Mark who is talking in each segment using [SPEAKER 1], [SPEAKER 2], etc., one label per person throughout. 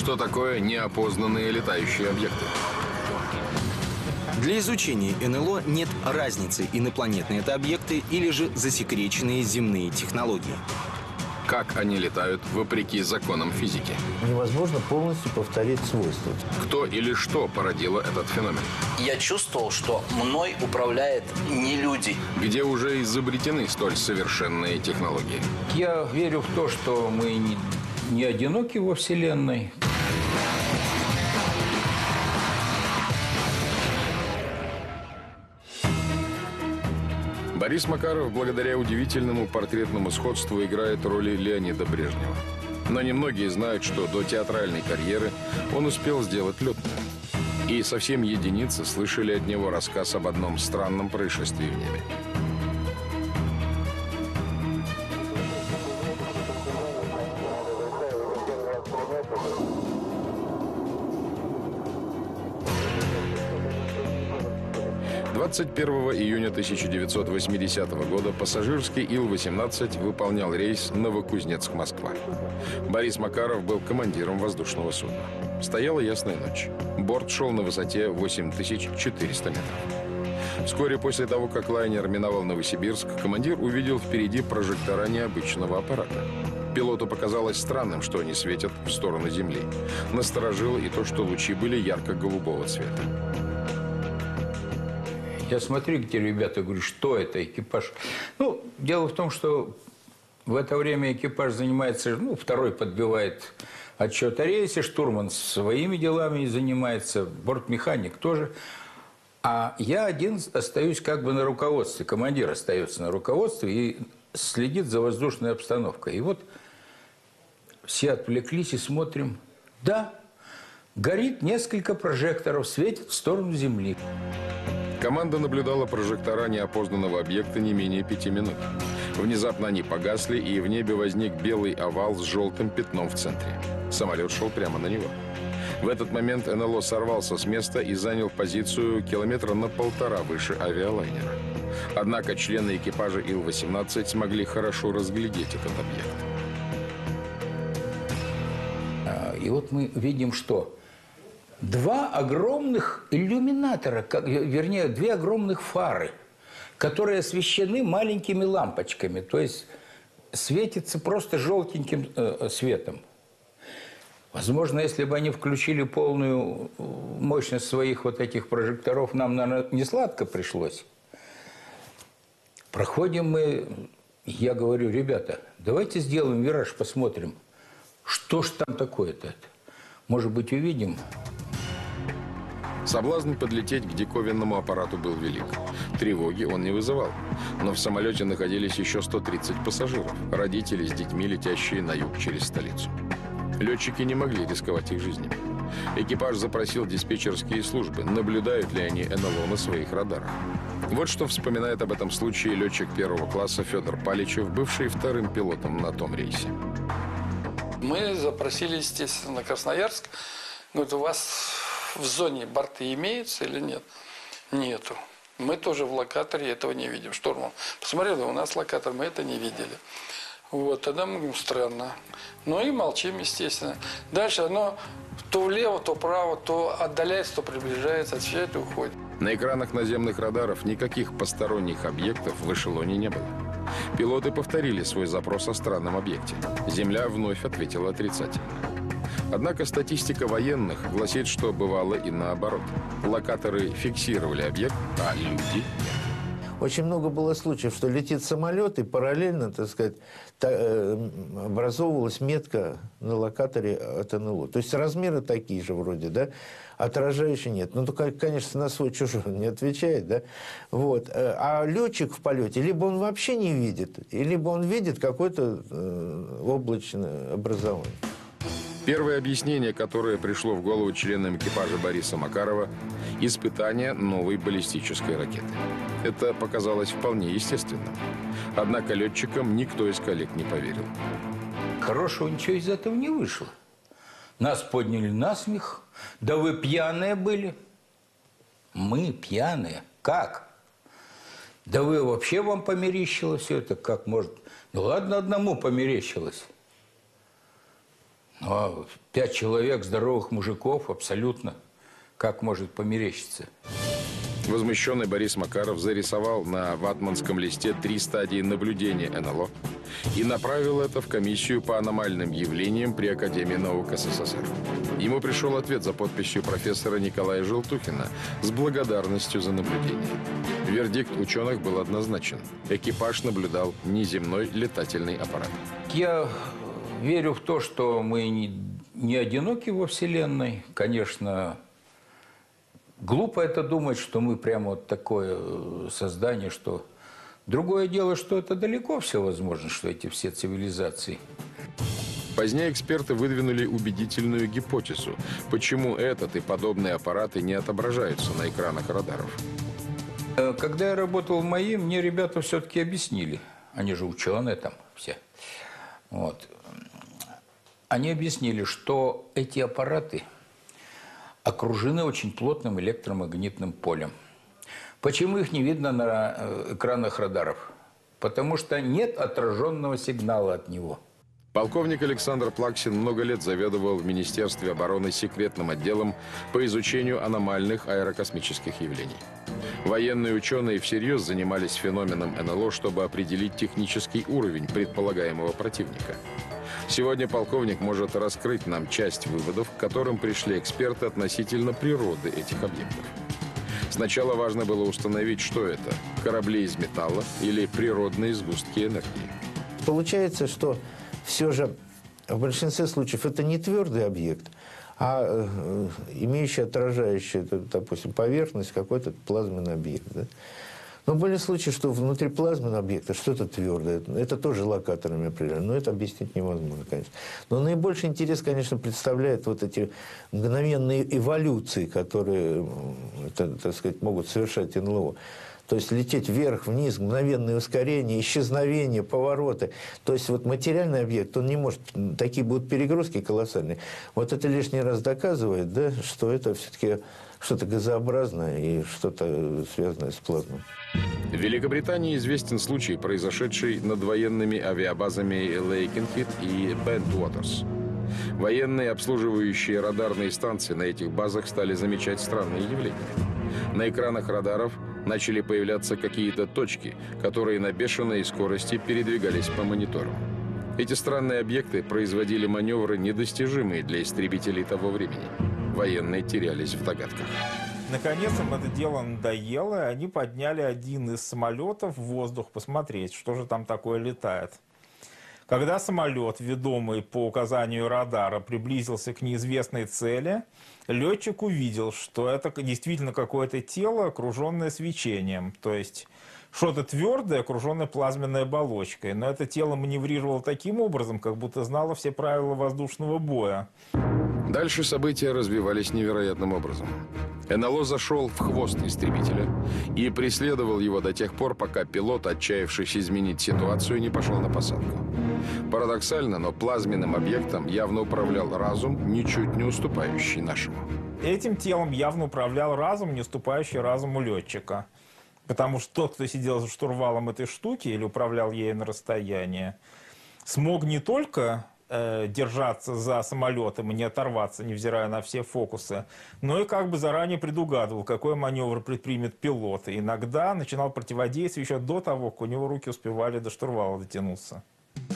[SPEAKER 1] Что такое неопознанные летающие объекты?
[SPEAKER 2] Для изучения НЛО нет разницы, инопланетные это объекты или же засекреченные земные технологии.
[SPEAKER 1] Как они летают вопреки законам физики?
[SPEAKER 3] Невозможно полностью повторить свойства.
[SPEAKER 1] Кто или что породило этот феномен?
[SPEAKER 4] Я чувствовал, что мной управляют не люди.
[SPEAKER 1] Где уже изобретены столь совершенные технологии?
[SPEAKER 5] Я верю в то, что мы не одиноки во Вселенной.
[SPEAKER 1] Борис Макаров, благодаря удивительному портретному сходству, играет роли Леонида Брежнева. Но немногие знают, что до театральной карьеры он успел сделать летную. И совсем единицы слышали от него рассказ об одном странном происшествии в небе. «21 июня 1980 года пассажирский Ил-18 выполнял рейс Новокузнецк-Москва. Борис Макаров был командиром воздушного судна. Стояла ясная ночь. Борт шел на высоте 8400 метров. Вскоре после того, как лайнер миновал Новосибирск, командир увидел впереди прожектора необычного аппарата. Пилоту показалось странным, что они светят в сторону Земли. Насторожило и то, что лучи были ярко-голубого цвета.
[SPEAKER 5] Я смотрю, где ребята, говорю, что это, экипаж? Ну, дело в том, что в это время экипаж занимается, второй подбивает отчет о рейсе, штурман своими делами занимается, бортмеханик тоже. А я один остаюсь как бы на руководстве, командир остается на руководстве и следит за воздушной обстановкой. И вот все отвлеклись и смотрим. Да, горит несколько прожекторов, светит в сторону Земли.
[SPEAKER 1] Команда наблюдала прожектора неопознанного объекта не менее 5 минут. Внезапно они погасли, и в небе возник белый овал с желтым пятном в центре. Самолет шел прямо на него. В этот момент НЛО сорвался с места и занял позицию километра на 1,5 выше авиалайнера. Однако члены экипажа Ил-18 смогли хорошо разглядеть этот объект.
[SPEAKER 5] И вот мы видим, что два огромных иллюминатора, вернее, две огромных фары, которые освещены маленькими лампочками, то есть светится просто желтеньким светом. Возможно, если бы они включили полную мощность своих вот этих прожекторов, нам, наверное, не сладко пришлось. Проходим мы, я говорю, ребята, давайте сделаем вираж, посмотрим, что ж там такое-то. Может быть, увидим.
[SPEAKER 1] Соблазн подлететь к диковинному аппарату был велик. Тревоги он не вызывал. Но в самолете находились еще 130 пассажиров, родители с детьми, летящие на юг через столицу. Летчики не могли рисковать их жизнями. Экипаж запросил диспетчерские службы, наблюдают ли они НЛО на своих радарах. Вот что вспоминает об этом случае летчик первого класса Федор Паличев, бывший вторым пилотом на том рейсе.
[SPEAKER 6] Мы запросили, естественно, на Красноярск. Говорят, у вас в зоне борты имеются или нет? Нету. Мы тоже в локаторе этого не видим. Штурман посмотрели, у нас локатор, мы это не видели. Вот, тогда мы говорим, странно. Ну и молчим, естественно. Дальше оно то влево, то вправо, то отдаляется, то приближается, отвечает и уходит.
[SPEAKER 1] На экранах наземных радаров никаких посторонних объектов в эшелоне не было. Пилоты повторили свой запрос о странном объекте. Земля вновь ответила отрицательно. Однако статистика военных гласит, что бывало и наоборот. Локаторы фиксировали объект, а люди нет.
[SPEAKER 3] Очень много было случаев, что летит самолет, и параллельно, так сказать, образовывалась метка на локаторе от НЛО. То есть размеры такие же вроде, да, отражающие нет. Ну, только, конечно, на свой чужой не отвечает, да. Вот. А летчик в полете, либо он вообще не видит, либо он видит какое-то облачное образование.
[SPEAKER 1] Первое объяснение, которое пришло в голову членам экипажа Бориса Макарова – испытание новой баллистической ракеты. Это показалось вполне естественным. Однако летчикам никто из коллег не поверил.
[SPEAKER 5] Хорошего ничего из этого не вышло. Нас подняли на смех. Да вы пьяные были. Мы пьяные. Как? Да вы вообще вам померещилось все это? Как может? Ну ладно, одному померещилось. А 5 человек, здоровых мужиков, абсолютно. Как может померещиться?
[SPEAKER 1] Возмущенный Борис Макаров зарисовал на ватманском листе 3 стадии наблюдения НЛО и направил это в комиссию по аномальным явлениям при Академии наук СССР. Ему пришел ответ за подписью профессора Николая Желтухина с благодарностью за наблюдение. Вердикт ученых был однозначен. Экипаж наблюдал неземной летательный аппарат.
[SPEAKER 5] Я верю в то, что мы не одиноки во Вселенной. Конечно, глупо это думать, что мы прямо вот такое создание, что... Другое дело, что это далеко все возможно, что эти все цивилизации.
[SPEAKER 1] Позднее эксперты выдвинули убедительную гипотезу, почему этот и подобные аппараты не отображаются на экранах радаров.
[SPEAKER 5] Когда я работал в МАИ, мне ребята все-таки объяснили. Они же ученые там все. Вот. Они объяснили, что эти аппараты окружены очень плотным электромагнитным полем. Почему их не видно на экранах радаров? Потому что нет отраженного сигнала от него.
[SPEAKER 1] Полковник Александр Плаксин много лет заведовал в Министерстве обороны секретным отделом по изучению аномальных аэрокосмических явлений. Военные ученые всерьез занимались феноменом НЛО, чтобы определить технический уровень предполагаемого противника. Сегодня полковник может раскрыть нам часть выводов, к которым пришли эксперты относительно природы этих объектов. Сначала важно было установить, что это – корабли из металла или природные сгустки энергии.
[SPEAKER 3] Получается, что все же в большинстве случаев это не твердый объект, а имеющий отражающую, допустим, поверхность какой-то плазменный объект. Да? Но были случаи, что внутри плазменного объекта что-то твердое. Это тоже локаторами определено. Но это объяснить невозможно, конечно. Но наибольший интерес, конечно, представляет вот эти мгновенные эволюции, которые, так сказать, могут совершать НЛО. То есть лететь вверх, вниз, мгновенные ускорения, исчезновения, повороты. То есть вот материальный объект, он не может... Такие будут перегрузки колоссальные. Вот это лишний раз доказывает, да, что это все-таки что-то газообразное и что-то связанное с плазмой.
[SPEAKER 1] В Великобритании известен случай, произошедший над военными авиабазами Лейкенхит и Бентуотерс. Военные, обслуживающие радарные станции на этих базах, стали замечать странные явления. На экранах радаров начали появляться какие-то точки, которые на бешеной скорости передвигались по мониторам. Эти странные объекты производили маневры, недостижимые для истребителей того времени. Военные терялись в догадках.
[SPEAKER 7] Наконец им это дело надоело, и они подняли один из самолетов в воздух посмотреть, что же там такое летает. Когда самолет, ведомый по указанию радара, приблизился к неизвестной цели, летчик увидел, что это действительно какое-то тело, окруженное свечением. То есть что-то твердое, окруженное плазменной оболочкой. Но это тело маневрировало таким образом, как будто знало все правила воздушного боя.
[SPEAKER 1] Дальше события развивались невероятным образом. НЛО зашел в хвост истребителя и преследовал его до тех пор, пока пилот, отчаявшись изменить ситуацию, не пошел на посадку. Парадоксально, но плазменным объектом явно управлял разум, ничуть не уступающий нашему.
[SPEAKER 7] Этим телом явно управлял разум, не уступающий разуму летчика. Потому что тот, кто сидел за штурвалом этой штуки или управлял ею на расстоянии, смог не только держаться за самолетом и не оторваться, невзирая на все фокусы, но и как бы заранее предугадывал, какой маневр предпримет пилот. И иногда начинал противодействие еще до того, как у него руки успевали до штурвала дотянуться.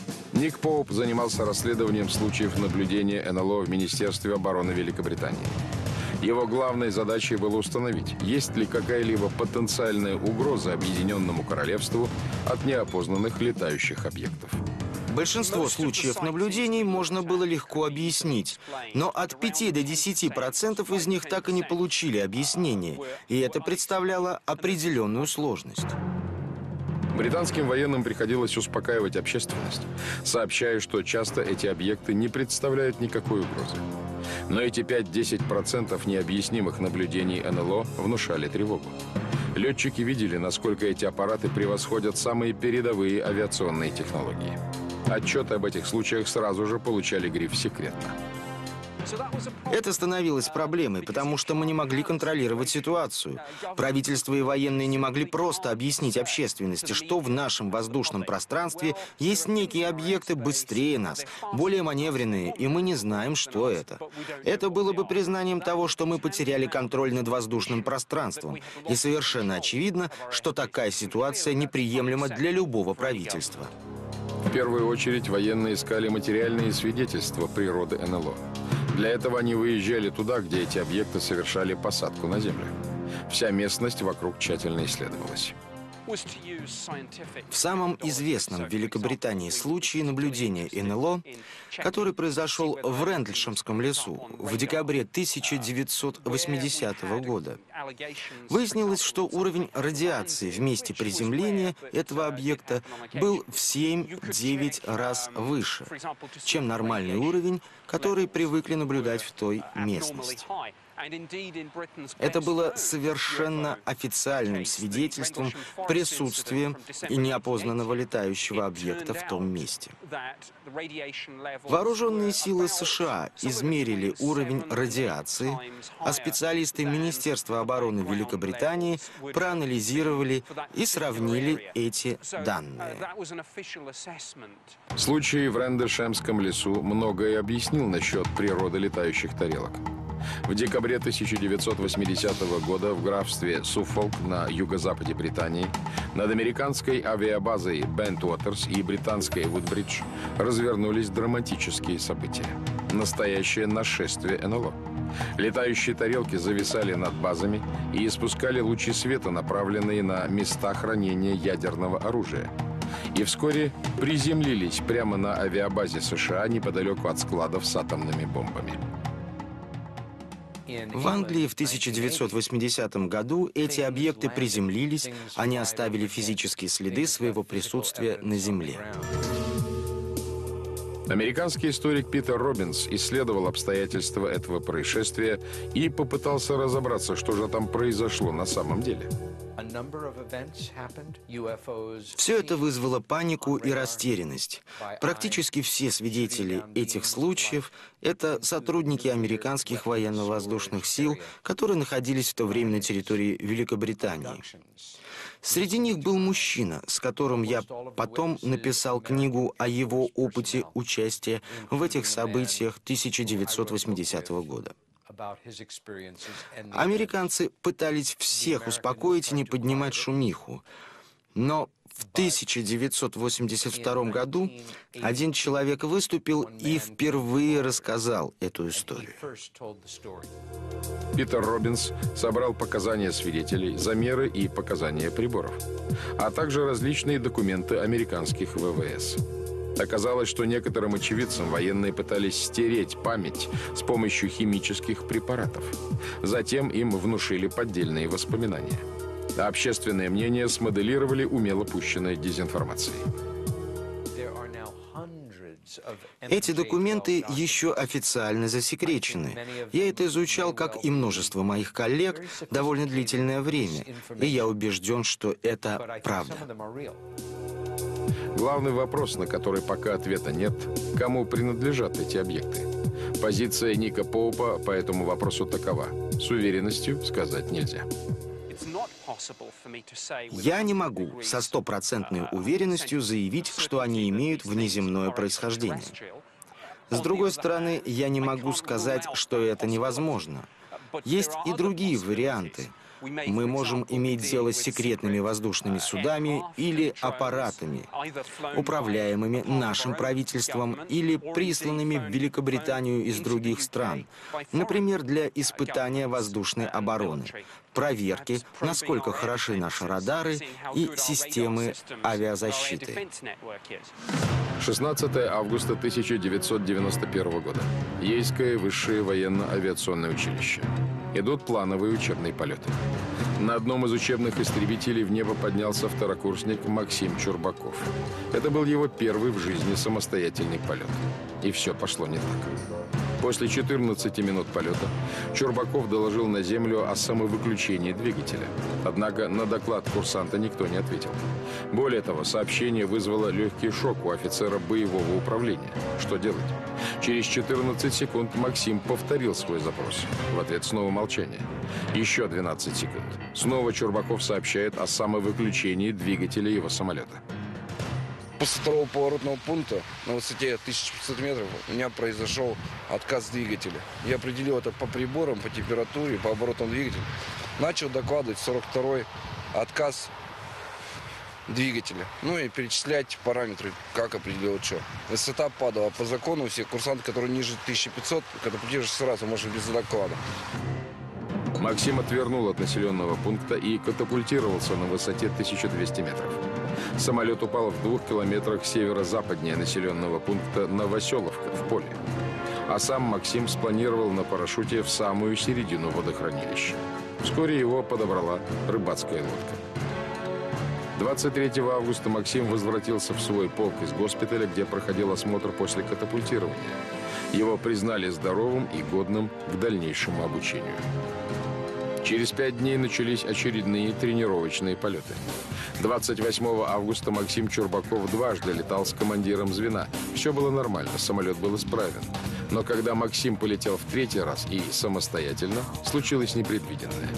[SPEAKER 1] Ник Поуп занимался расследованием случаев наблюдения НЛО в Министерстве обороны Великобритании. Его главной задачей было установить, есть ли какая-либо потенциальная угроза Объединенному Королевству от неопознанных летающих объектов.
[SPEAKER 2] Большинство случаев наблюдений можно было легко объяснить, но от 5 до 10% из них так и не получили объяснения, и это представляло определенную сложность.
[SPEAKER 1] Британским военным приходилось успокаивать общественность, сообщая, что часто эти объекты не представляют никакой угрозы. Но эти 5-10% необъяснимых наблюдений НЛО внушали тревогу. Летчики видели, насколько эти аппараты превосходят самые передовые авиационные технологии. Отчеты об этих случаях сразу же получали гриф «секретно».
[SPEAKER 2] Это становилось проблемой, потому что мы не могли контролировать ситуацию. Правительство и военные не могли просто объяснить общественности, что в нашем воздушном пространстве есть некие объекты быстрее нас, более маневренные, и мы не знаем, что это. Это было бы признанием того, что мы потеряли контроль над воздушным пространством. И совершенно очевидно, что такая ситуация неприемлема для любого правительства.
[SPEAKER 1] В первую очередь военные искали материальные свидетельства природы НЛО. Для этого они выезжали туда, где эти объекты совершали посадку на Землю. Вся местность вокруг тщательно исследовалась.
[SPEAKER 2] В самом известном в Великобритании случае наблюдения НЛО, который произошел в Рендльшемском лесу в декабре 1980 года, выяснилось, что уровень радиации в месте приземления этого объекта был в 7-9 раз выше, чем нормальный уровень, который привыкли наблюдать в той местности. Это было совершенно официальным свидетельством присутствия неопознанного летающего объекта в том месте. Вооруженные силы США измерили уровень радиации, а специалисты Министерства обороны Великобритании проанализировали и сравнили эти данные.
[SPEAKER 1] Случай в Рендльшемском лесу многое объяснил насчет природы летающих тарелок. В декабре 1980 года в графстве Суффолк на юго-западе Британии над американской авиабазой Бентуотерс и британской Вудбридж развернулись драматические события. Настоящее нашествие НЛО. Летающие тарелки зависали над базами и испускали лучи света, направленные на места хранения ядерного оружия. И вскоре приземлились прямо на авиабазе США неподалеку от складов с атомными бомбами.
[SPEAKER 2] В Англии в 1980 году эти объекты приземлились, они оставили физические следы своего присутствия на Земле.
[SPEAKER 1] Американский историк Питер Робинс исследовал обстоятельства этого происшествия и попытался разобраться, что же там произошло на самом деле.
[SPEAKER 2] Все это вызвало панику и растерянность. Практически все свидетели этих случаев – это сотрудники американских военно-воздушных сил, которые находились в то время на территории Великобритании. Среди них был мужчина, с которым я потом написал книгу о его опыте участия в этих событиях 1980 года. Американцы пытались всех успокоить и не поднимать шумиху. Но в 1982 году один человек выступил и впервые рассказал эту историю.
[SPEAKER 1] Питер Робинс собрал показания свидетелей, замеры и показания приборов, а также различные документы американских ВВС. Оказалось, что некоторым очевидцам военные пытались стереть память с помощью химических препаратов. Затем им внушили поддельные воспоминания. А общественное мнение смоделировали умело пущенной дезинформацией.
[SPEAKER 2] Эти документы еще официально засекречены. Я это изучал, как и множество моих коллег, довольно длительное время, и я убежден, что это правда.
[SPEAKER 1] Главный вопрос, на который пока ответа нет, кому принадлежат эти объекты. Позиция Ника Поупа по этому вопросу такова. С уверенностью сказать нельзя.
[SPEAKER 2] Я не могу со стопроцентной уверенностью заявить, что они имеют внеземное происхождение. С другой стороны, я не могу сказать, что это невозможно. Есть и другие варианты. Мы можем иметь дело с секретными воздушными судами или аппаратами, управляемыми нашим правительством или присланными в Великобританию из других стран, например, для испытания воздушной обороны, проверки, насколько хороши наши радары и системы авиазащиты.
[SPEAKER 1] 16 августа 1991 года. Ейское высшее военно-авиационное училище. Идут плановые учебные полеты. На одном из учебных истребителей в небо поднялся второкурсник Максим Чурбаков. Это был его первый в жизни самостоятельный полет. И все пошло не так. После 14 минут полета Чурбаков доложил на землю о самовыключении двигателя. Однако на доклад курсанта никто не ответил. Более того, сообщение вызвало легкий шок у офицера боевого управления. Что делать? Через 14 секунд Максим повторил свой запрос. В ответ снова молчание. Еще 12 секунд. Снова Чурбаков сообщает о самовыключении двигателя его самолета.
[SPEAKER 8] После второго поворотного пункта на высоте 1500 метров у меня произошел отказ двигателя. Я определил это по приборам, по температуре, по оборотам двигателя. Начал докладывать 42-й отказ двигателя. Ну и перечислять параметры, как определил что. Высота падала. По закону все курсанты, которые ниже 1500, катапультируешь сразу, можно без доклада.
[SPEAKER 1] Максим отвернул от населенного пункта и катапультировался на высоте 1200 метров. Самолет упал в 2 километрах северо-западнее населенного пункта Новоселовка, в поле. А сам Максим спланировал на парашюте в самую середину водохранилища. Вскоре его подобрала рыбацкая лодка. 23 августа Максим возвратился в свой полк из госпиталя, где проходил осмотр после катапультирования. Его признали здоровым и годным к дальнейшему обучению. Через 5 дней начались очередные тренировочные полеты. 28 августа Максим Чурбаков дважды летал с командиром звена. Все было нормально, самолет был исправен. Но когда Максим полетел в 3-й раз и самостоятельно, случилось непредвиденное.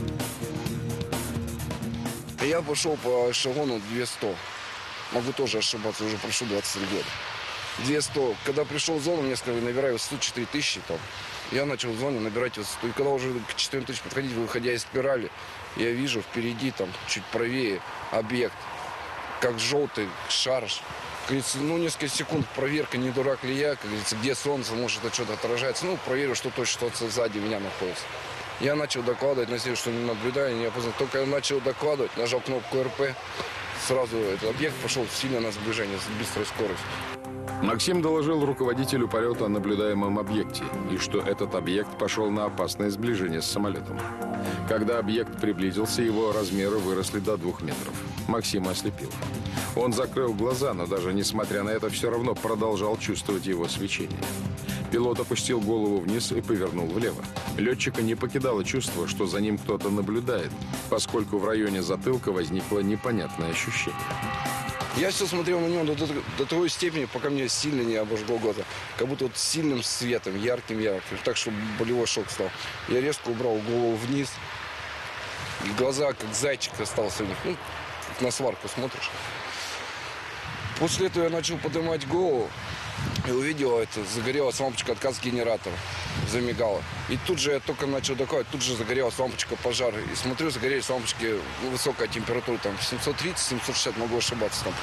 [SPEAKER 8] Я пошел по эшелону 200. Могу тоже ошибаться, уже прошло 23 года. 200. Когда пришел в зону, мне сказали, набирай высоту 4000 там. Я начал в зоне набирать высоту. И когда уже к 4000 подходить, выходя из спирали, я вижу впереди, там, чуть правее, объект. Как желтый шар. Как говорится, ну, несколько секунд проверка, не дурак ли я, как говорится, где солнце, может, это что-то отражается. Ну, проверю, что точно что сзади меня находится. Я начал докладывать, на себе, что не наблюдаю, не опознал. Только я начал докладывать, нажал кнопку РП, сразу этот объект пошел сильно на сближение с быстрой скоростью.
[SPEAKER 1] Максим доложил руководителю полета о наблюдаемом объекте и что этот объект пошел на опасное сближение с самолетом. Когда объект приблизился, его размеры выросли до 2 метров. Максима ослепило. Он закрыл глаза, но даже несмотря на это, все равно продолжал чувствовать его свечение. Пилот опустил голову вниз и повернул влево. Летчика не покидало чувство, что за ним кто-то наблюдает, поскольку в районе затылка возникло непонятное ощущение.
[SPEAKER 8] Я все смотрел на него до той степени, пока мне сильно не обожгло глаза. Как будто вот сильным светом, ярким, так, чтобы болевой шок стал. Я резко убрал голову вниз. И глаза, как зайчик, остался у них. Ну, на сварку смотришь. После этого я начал поднимать голову и увидел, это загорелась лампочка отказ генератора. Замигала. И тут же я только начал докладывать, тут же загорелась лампочка пожара. И смотрю, загорелись лампочки, высокая температура, там 730-760, могу ошибаться, там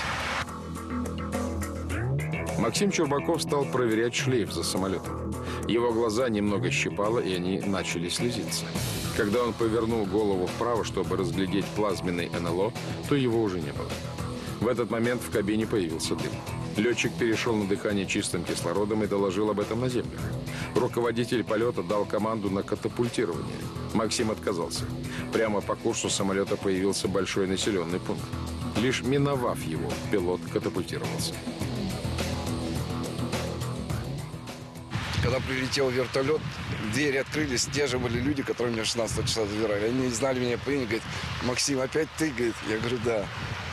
[SPEAKER 8] плюс-минус.
[SPEAKER 1] Максим Чурбаков стал проверять шлейф за самолетом. Его глаза немного щипало, и они начали слезиться. Когда он повернул голову вправо, чтобы разглядеть плазменный НЛО, то его уже не было. В этот момент в кабине появился дым. Летчик перешел на дыхание чистым кислородом и доложил об этом на землю. Руководитель полета дал команду на катапультирование. Максим отказался. Прямо по курсу самолета появился большой населенный пункт. Лишь миновав его, пилот катапультировался.
[SPEAKER 8] Когда прилетел вертолет, двери открылись, те же были люди, которые меня 16 числа забирали. Они знали меня по имени, говорят, Максим, опять ты? Говорит, я говорю, да.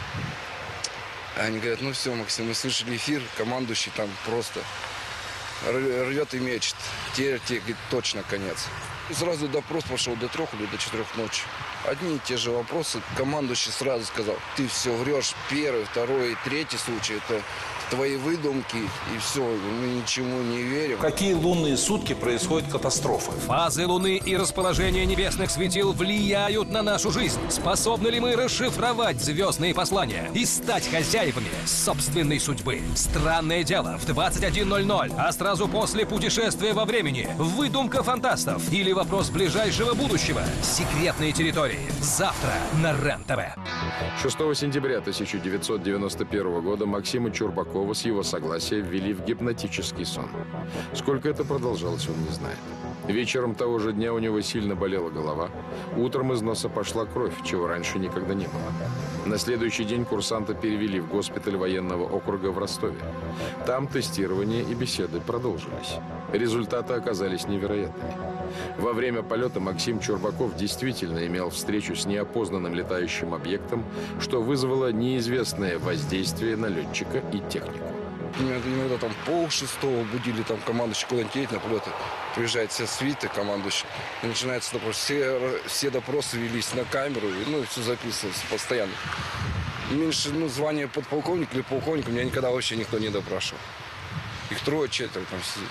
[SPEAKER 8] Они говорят, ну все, Максим, мы слышали эфир, командующий там просто рвет и мечет. Теперь тебе, говорит, точно конец. И сразу допрос пошел до 3 или до 4 ночи. Одни и те же вопросы. Командующий сразу сказал, ты все врешь, 1-й, 2-й, 3-й случай, это твои выдумки, и все, мы ничему не верим.
[SPEAKER 9] В какие лунные сутки происходят катастрофы?
[SPEAKER 10] Фазы Луны и расположение небесных светил влияют на нашу жизнь. Способны ли мы расшифровать звездные послания и стать хозяевами собственной судьбы? Странное дело в 21:00, а сразу после путешествия во времени. Выдумка фантастов или вопрос ближайшего будущего. Секретные территории. Завтра на РЕН-ТВ.
[SPEAKER 1] 6 сентября 1991 года Максима Чурбакова с его согласия ввели в гипнотический сон. Сколько это продолжалось, он не знает. Вечером того же дня у него сильно болела голова. Утром из носа пошла кровь, чего раньше никогда не было. На следующий день курсанта перевели в госпиталь военного округа в Ростове. Там тестирование и беседы продолжились. Результаты оказались невероятными. Во время полета Максим Чурбаков действительно имел встречу с неопознанным летающим объектом, что вызвало неизвестное воздействие на летчика и технику.
[SPEAKER 8] Меня иногда там 5:30 будили там командующий куда-нибудь едет на полеты. Приезжает все свиты, командующий. И начинается допрос. Все допросы велись на камеру, и все записывалось постоянно. Меньше звания подполковника или полковника меня никогда вообще никто не допрашивал. Их 3-4 там сидит.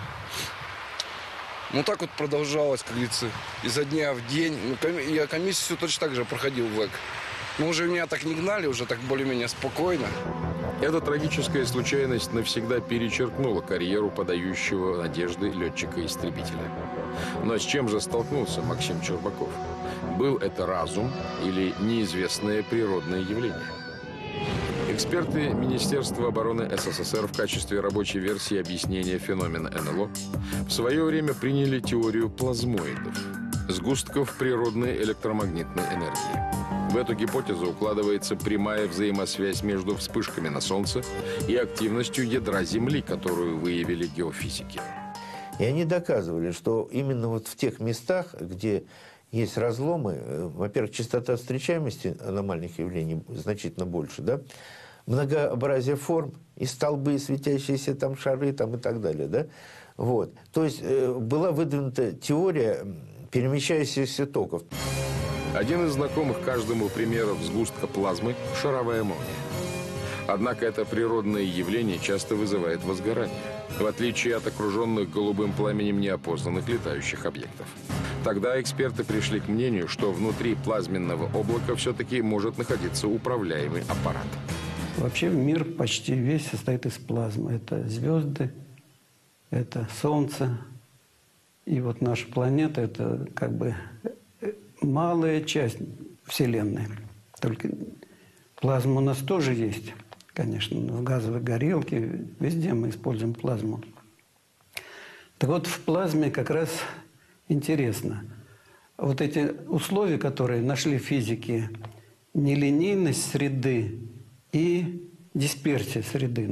[SPEAKER 8] Так вот продолжалось, как говорится, изо дня в день. Я комиссию точно так же проходил в ВЭК. Но уже меня так не гнали, уже так более-менее спокойно.
[SPEAKER 1] Эта трагическая случайность навсегда перечеркнула карьеру подающего надежды летчика-истребителя. Но с чем же столкнулся Максим Чурбаков? Был это разум или неизвестное природное явление? Эксперты Министерства обороны СССР в качестве рабочей версии объяснения феномена НЛО в свое время приняли теорию плазмоидов – сгустков природной электромагнитной энергии. В эту гипотезу укладывается прямая взаимосвязь между вспышками на Солнце и активностью ядра Земли, которую выявили геофизики.
[SPEAKER 3] И они доказывали, что именно вот в тех местах, где есть разломы, во-первых, частота встречаемости аномальных явлений значительно больше, да, многообразие форм, и столбы, и светящиеся там шары там, и так далее. Да? Вот. То есть была выдвинута теория перемещающихся токов.
[SPEAKER 1] Один из знакомых каждому примеров сгустка плазмы – шаровая молния. Однако это природное явление часто вызывает возгорание, в отличие от окруженных голубым пламенем неопознанных летающих объектов. Тогда эксперты пришли к мнению, что внутри плазменного облака все-таки может находиться управляемый аппарат.
[SPEAKER 11] Вообще мир почти весь состоит из плазмы. Это звезды, это Солнце. И вот наша планета – это как бы малая часть Вселенной. Только плазма у нас тоже есть, конечно, в газовой горелке. Везде мы используем плазму. Так вот, в плазме как раз интересно. Вот эти условия, которые нашли физики, нелинейность среды и дисперсия среды.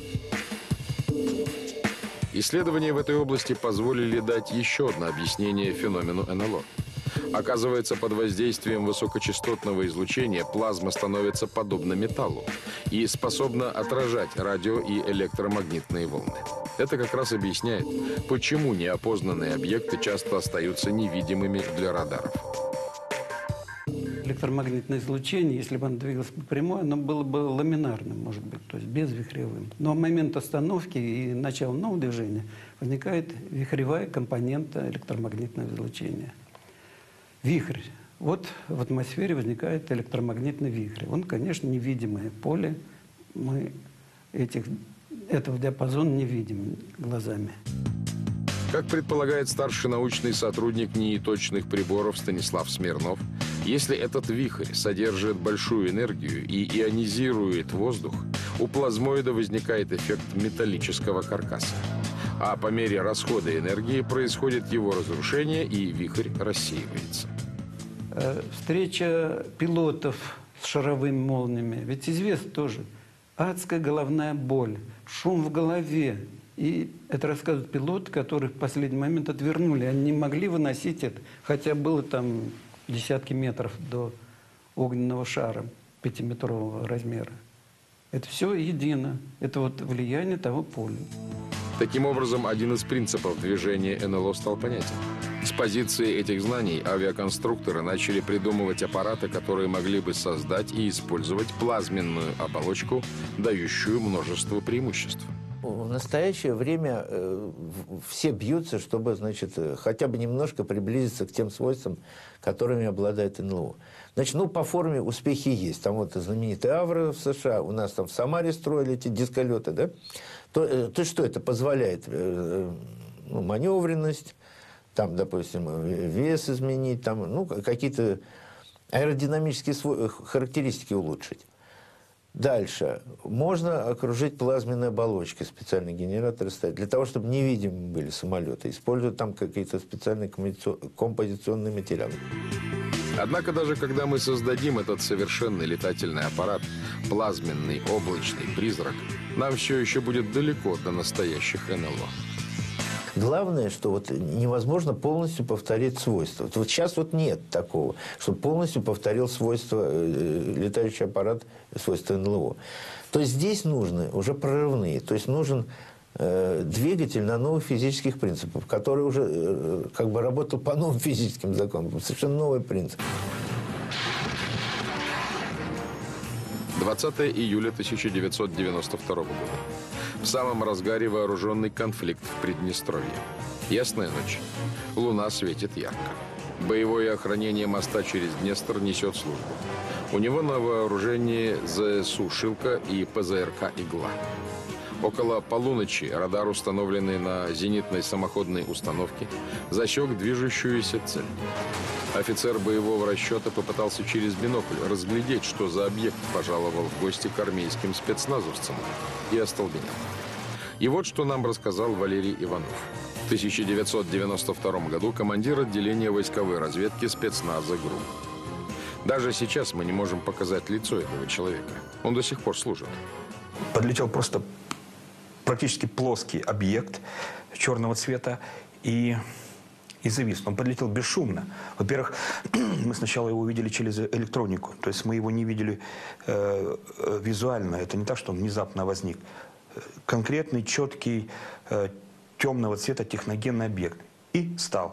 [SPEAKER 1] Исследования в этой области позволили дать еще одно объяснение феномену НЛО. Оказывается, под воздействием высокочастотного излучения плазма становится подобна металлу и способна отражать радио- и электромагнитные волны. Это как раз объясняет, почему неопознанные объекты часто остаются невидимыми для радаров.
[SPEAKER 11] Электромагнитное излучение, если бы оно двигалось по прямой, оно было бы ламинарным, может быть, то есть безвихревым. Но в момент остановки и начала нового движения возникает вихревая компонента электромагнитного излучения. Вихрь. Вот в атмосфере возникает электромагнитный вихрь. Он, конечно, невидимое поле. Мы этого диапазона не видим глазами.
[SPEAKER 1] Как предполагает старший научный сотрудник НИИ-точных приборов Станислав Смирнов, если этот вихрь содержит большую энергию и ионизирует воздух, у плазмоида возникает эффект металлического каркаса. А по мере расхода энергии происходит его разрушение, и вихрь рассеивается.
[SPEAKER 11] Встреча пилотов с шаровыми молниями. Ведь известно тоже, адская головная боль, шум в голове. И это рассказывают пилоты, которых в последний момент отвернули. Они не могли выносить это, хотя было там десятки метров до огненного шара 5-метрового размера. Это все едино. Это вот влияние того поля.
[SPEAKER 1] Таким образом, один из принципов движения НЛО стал понятен. С позиции этих знаний авиаконструкторы начали придумывать аппараты, которые могли бы создать и использовать плазменную оболочку, дающую множество преимуществ.
[SPEAKER 3] В настоящее время все бьются, чтобы, значит, хотя бы немножко приблизиться к тем свойствам, которыми обладает НЛО. Значит, по форме успехи есть. Там вот знаменитый Авро в США, у нас там в Самаре строили эти дисколеты, да? То что это позволяет? Маневренность, там, допустим, вес изменить, там, ну, какие-то аэродинамические характеристики улучшить. Дальше. Можно окружить плазменной оболочкой, специальные генераторы ставить, для того, чтобы невидимы были самолеты. Используют там какие-то специальные композиционные материалы.
[SPEAKER 1] Однако даже когда мы создадим этот совершенный летательный аппарат, плазменный облачный призрак, нам все еще будет далеко до настоящих НЛО.
[SPEAKER 3] Главное, что вот невозможно полностью повторить свойства. Вот сейчас вот нет такого, чтобы полностью повторил свойства летающий аппарат, свойства НЛО. То есть здесь нужны уже прорывные, то есть нужен двигатель на новых физических принципах, который уже как бы работал по новым физическим законам. Совершенно новый принцип.
[SPEAKER 1] 20 июля 1992 года. В самом разгаре вооруженный конфликт в Приднестровье. Ясная ночь. Луна светит ярко. Боевое охранение моста через Днестр несет службу. У него на вооружении ЗСУ «Шилка» и ПЗРК «Игла». Около полуночи радар, установленный на зенитной самоходной установке, засек движущуюся цель. Офицер боевого расчета попытался через бинокль разглядеть, что за объект пожаловал в гости к армейским спецназовцам, и остолбенел. И вот что нам рассказал Валерий Иванов. В 1992 году командир отделения войсковой разведки спецназа ГРУ. Даже сейчас мы не можем показать лицо этого человека. Он до сих пор служит.
[SPEAKER 9] Подлетел просто практически плоский объект черного цвета и завис. Он подлетел бесшумно. Во-первых, мы сначала его увидели через электронику. То есть мы его не видели визуально. Это не так, что он внезапно возник. Конкретный, четкий, темного цвета техногенный объект. И стал.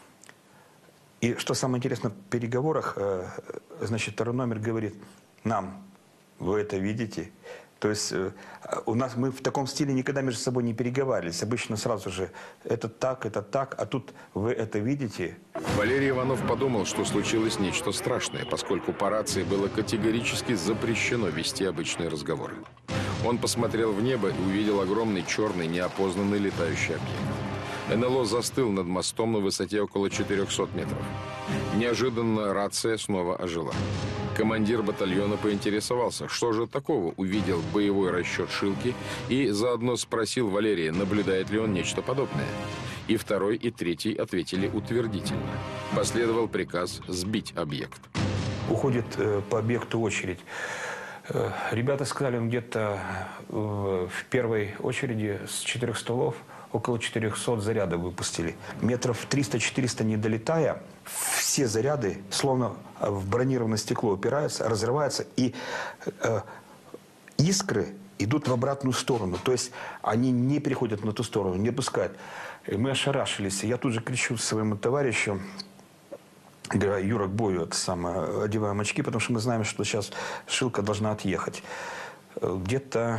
[SPEAKER 9] И что самое интересное, в переговорах, значит, второй номер говорит: нам, вы это видите? То есть у нас мы в таком стиле никогда между собой не переговаривались. Обычно сразу же это так, а тут вы это видите.
[SPEAKER 1] Валерий Иванов подумал, что случилось нечто страшное, поскольку по рации было категорически запрещено вести обычные разговоры. Он посмотрел в небо и увидел огромный черный неопознанный летающий объект. НЛО застыл над мостом на высоте около 400 метров. Неожиданно рация снова ожила. Командир батальона поинтересовался, что же такого увидел боевой расчет «Шилки», и заодно спросил Валерия, наблюдает ли он нечто подобное. И второй, и третий ответили утвердительно. Последовал приказ сбить объект.
[SPEAKER 9] Уходит по объекту очередь. Ребята сказали, где-то в первой очереди с 4 стволов около 400 зарядов выпустили. Метров 300-400 не долетая, все заряды словно в бронированное стекло упираются, разрываются, и искры идут в обратную сторону. То есть они не переходят на ту сторону, не пускают. И мы ошарашились. Я тут же кричу своему товарищу, говорю: Юра, к бою, это самое, одеваем очки, потому что мы знаем, что сейчас «Шилка» должна отъехать. Где-то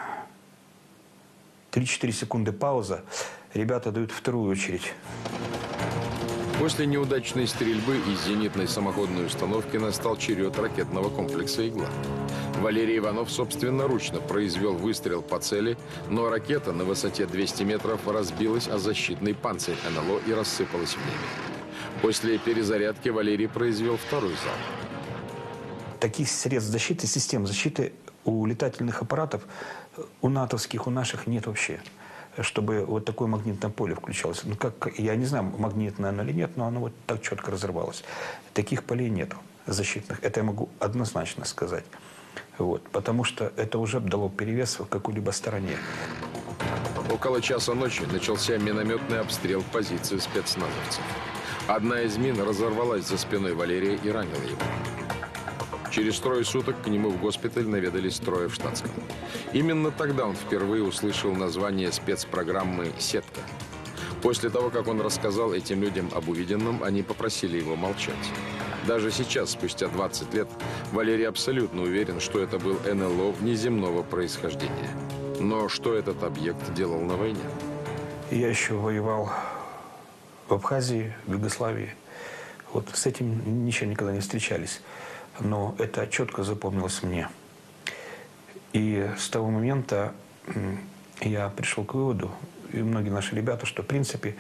[SPEAKER 9] 3-4 секунды пауза. Ребята дают вторую очередь.
[SPEAKER 1] После неудачной стрельбы из зенитной самоходной установки настал черед ракетного комплекса «Игла». Валерий Иванов собственноручно произвел выстрел по цели, но ракета на высоте 200 метров разбилась о защитный панцирь НЛО и рассыпалась в небе. После перезарядки Валерий произвел второй залп.
[SPEAKER 9] Таких средств защиты, систем защиты у летательных аппаратов, у натовских, у наших нет вообще. Чтобы вот такое магнитное поле включалось. Ну, как, я не знаю, магнитное оно или нет, но оно вот так четко разрывалось. Таких полей нету защитных. Это я могу однозначно сказать. Вот, потому что это уже дало перевес в какой-либо стороне.
[SPEAKER 1] Около часа ночи начался минометный обстрел позиции спецназовцев. Одна из мин разорвалась за спиной Валерия и ранила его. Через 3 суток к нему в госпиталь наведались 3 в штатском. Именно тогда он впервые услышал название спецпрограммы «Сетка». После того, как он рассказал этим людям об увиденном, они попросили его молчать. Даже сейчас, спустя 20 лет, Валерий абсолютно уверен, что это был НЛО внеземного происхождения. Но что этот объект делал на войне?
[SPEAKER 9] Я еще воевал в Абхазии, в Югославии. Вот с этим ничего никогда не встречались. Но это четко запомнилось мне. И с того момента я пришел к выводу, и многие наши ребята, что, в принципе,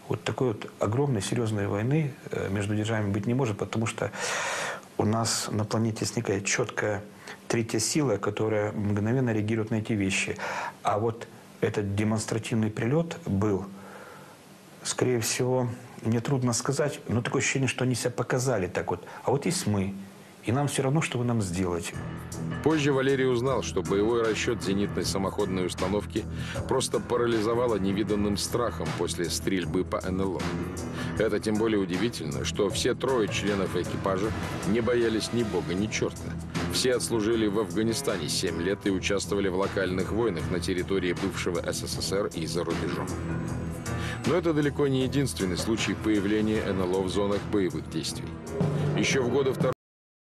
[SPEAKER 9] Вот такой вот огромной, серьезной войны между державами быть не может, потому что у нас на планете есть некая четкая третья сила, которая мгновенно реагирует на эти вещи. А вот этот демонстративный прилет был, скорее всего, мне трудно сказать, но такое ощущение, что они себя показали так вот. А вот есть мы, и нам все равно, что вы нам сделаете.
[SPEAKER 1] Позже Валерий узнал, что боевой расчет зенитной самоходной установки просто парализовало невиданным страхом после стрельбы по НЛО. Это тем более удивительно, что все трое членов экипажа не боялись ни бога, ни черта. Все отслужили в Афганистане 7 лет и участвовали в локальных войнах на территории бывшего СССР и за рубежом. Но это далеко не единственный случай появления НЛО в зонах боевых действий. Еще в годы Второй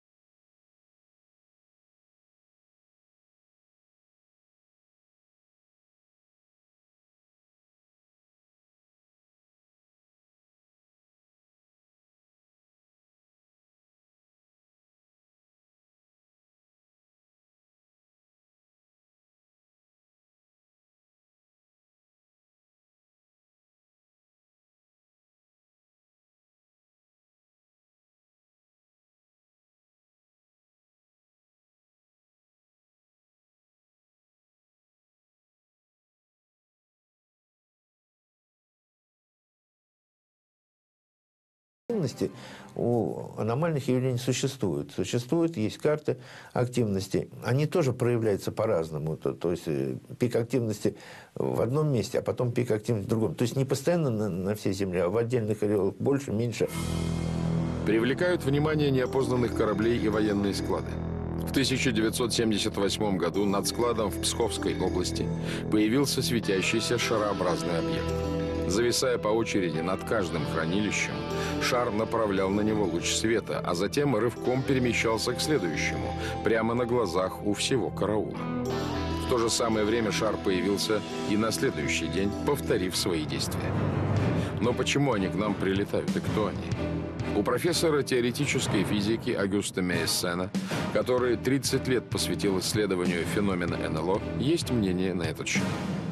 [SPEAKER 3] Активности у аномальных явлений существуют. Есть карты активности. Они тоже проявляются по-разному. То есть пик активности в одном месте, а потом пик активности в другом. То есть не постоянно на всей Земле, а в отдельных регионах больше, меньше.
[SPEAKER 1] Привлекают внимание неопознанных кораблей и военные склады. В 1978 году над складом в Псковской области появился светящийся шарообразный объект. Зависая по очереди над каждым хранилищем, шар направлял на него луч света, а затем рывком перемещался к следующему, прямо на глазах у всего караула. В то же самое время шар появился и на следующий день, повторив свои действия. Но почему они к нам прилетают и кто они? У профессора теоретической физики Агюста Мейессена, который 30 лет посвятил исследованию феномена НЛО, есть мнение на этот счет.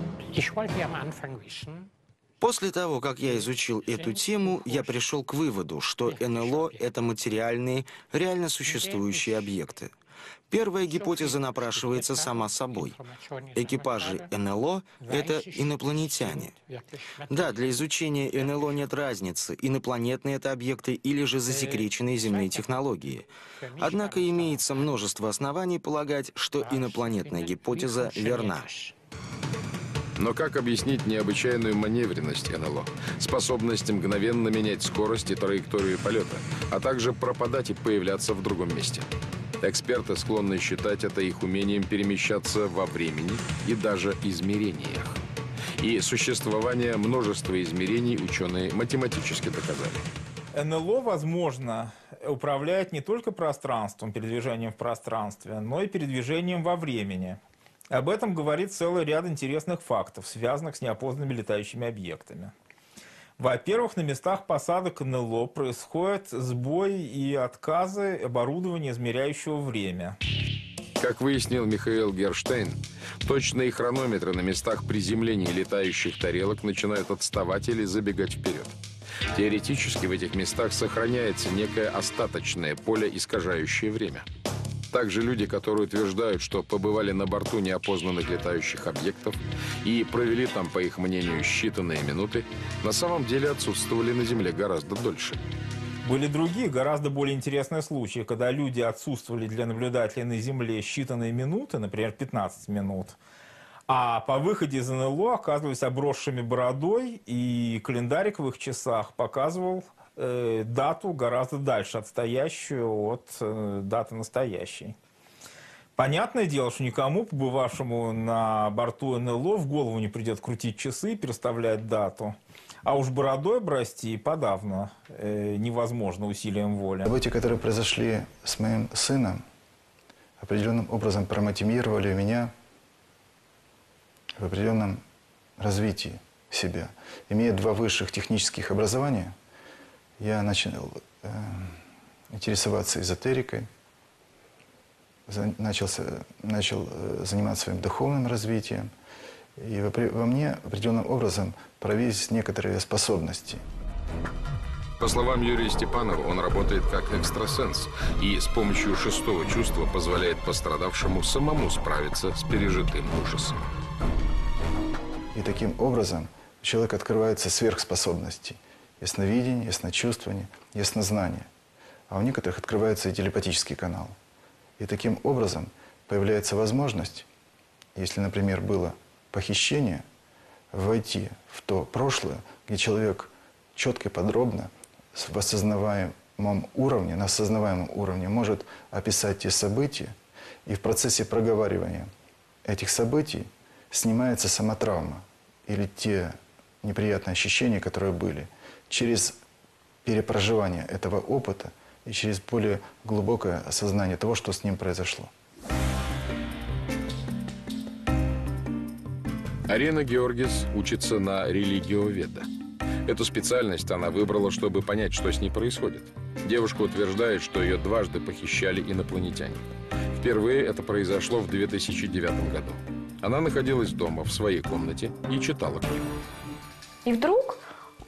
[SPEAKER 2] После того, как я изучил эту тему, я пришел к выводу, что НЛО — это материальные, реально существующие объекты. Первая гипотеза напрашивается сама собой. Экипажи НЛО — это инопланетяне. Да, для изучения НЛО нет разницы, инопланетные это объекты или же засекреченные земные технологии. Однако имеется множество оснований полагать, что инопланетная гипотеза верна.
[SPEAKER 1] Но как объяснить необычайную маневренность НЛО, способность мгновенно менять скорость и траекторию полета, а также пропадать и появляться в другом месте? Эксперты склонны считать это их умением перемещаться во времени и даже измерениях. И существование множества измерений ученые математически доказали.
[SPEAKER 7] НЛО, возможно, управляет не только пространством, передвижением в пространстве, но и передвижением во времени. Об этом говорит целый ряд интересных фактов, связанных с неопознанными летающими объектами. Во-первых, на местах посадок НЛО происходят сбои и отказы оборудования, измеряющего время.
[SPEAKER 1] Как выяснил Михаил Герштейн, точные хронометры на местах приземления летающих тарелок начинают отставать или забегать вперед. Теоретически в этих местах сохраняется некое остаточное поле, искажающее время. Также люди, которые утверждают, что побывали на борту неопознанных летающих объектов и провели там, по их мнению, считанные минуты, на самом деле отсутствовали на Земле гораздо дольше.
[SPEAKER 7] Были другие, гораздо более интересные случаи, когда люди отсутствовали для наблюдателей на Земле считанные минуты, например, 15 минут, а по выходе из НЛО оказывались обросшими бородой, и календарик в их часах показывал дату гораздо дальше отстоящую от даты настоящей. Понятное дело, что никому, побывавшему на борту НЛО, в голову не придет крутить часы и переставлять дату. А уж бородой обрасти подавно невозможно усилием воли.
[SPEAKER 12] События, которые произошли с моим сыном, определенным образом промотивировали меня в определенном развитии себя. Имея 2 высших технических образования, я начал интересоваться эзотерикой, начал заниматься своим духовным развитием. И во мне определенным образом проявились некоторые способности.
[SPEAKER 1] По словам Юрия Степанова, он работает как экстрасенс и с помощью шестого чувства позволяет пострадавшему самому справиться с пережитым ужасом.
[SPEAKER 12] И таким образом у человека открываются сверхспособности. Ясновидение, ясночувствование, яснознание. А у некоторых открывается и телепатический канал. И таким образом появляется возможность, если, например, было похищение, войти в то прошлое, где человек четко и подробно, в осознаваемом уровне, на осознаваемом уровне может описать те события, и в процессе проговаривания этих событий снимается сама травма или те неприятные ощущения, которые были, через перепроживание этого опыта и через более глубокое осознание того, что с ним произошло.
[SPEAKER 1] Арина Георгис учится на религиоведа. Эту специальность она выбрала, чтобы понять, что с ней происходит. Девушка утверждает, что ее дважды похищали инопланетяне. Впервые это произошло в 2009 году. Она находилась дома в своей комнате и читала книгу.
[SPEAKER 13] И вдруг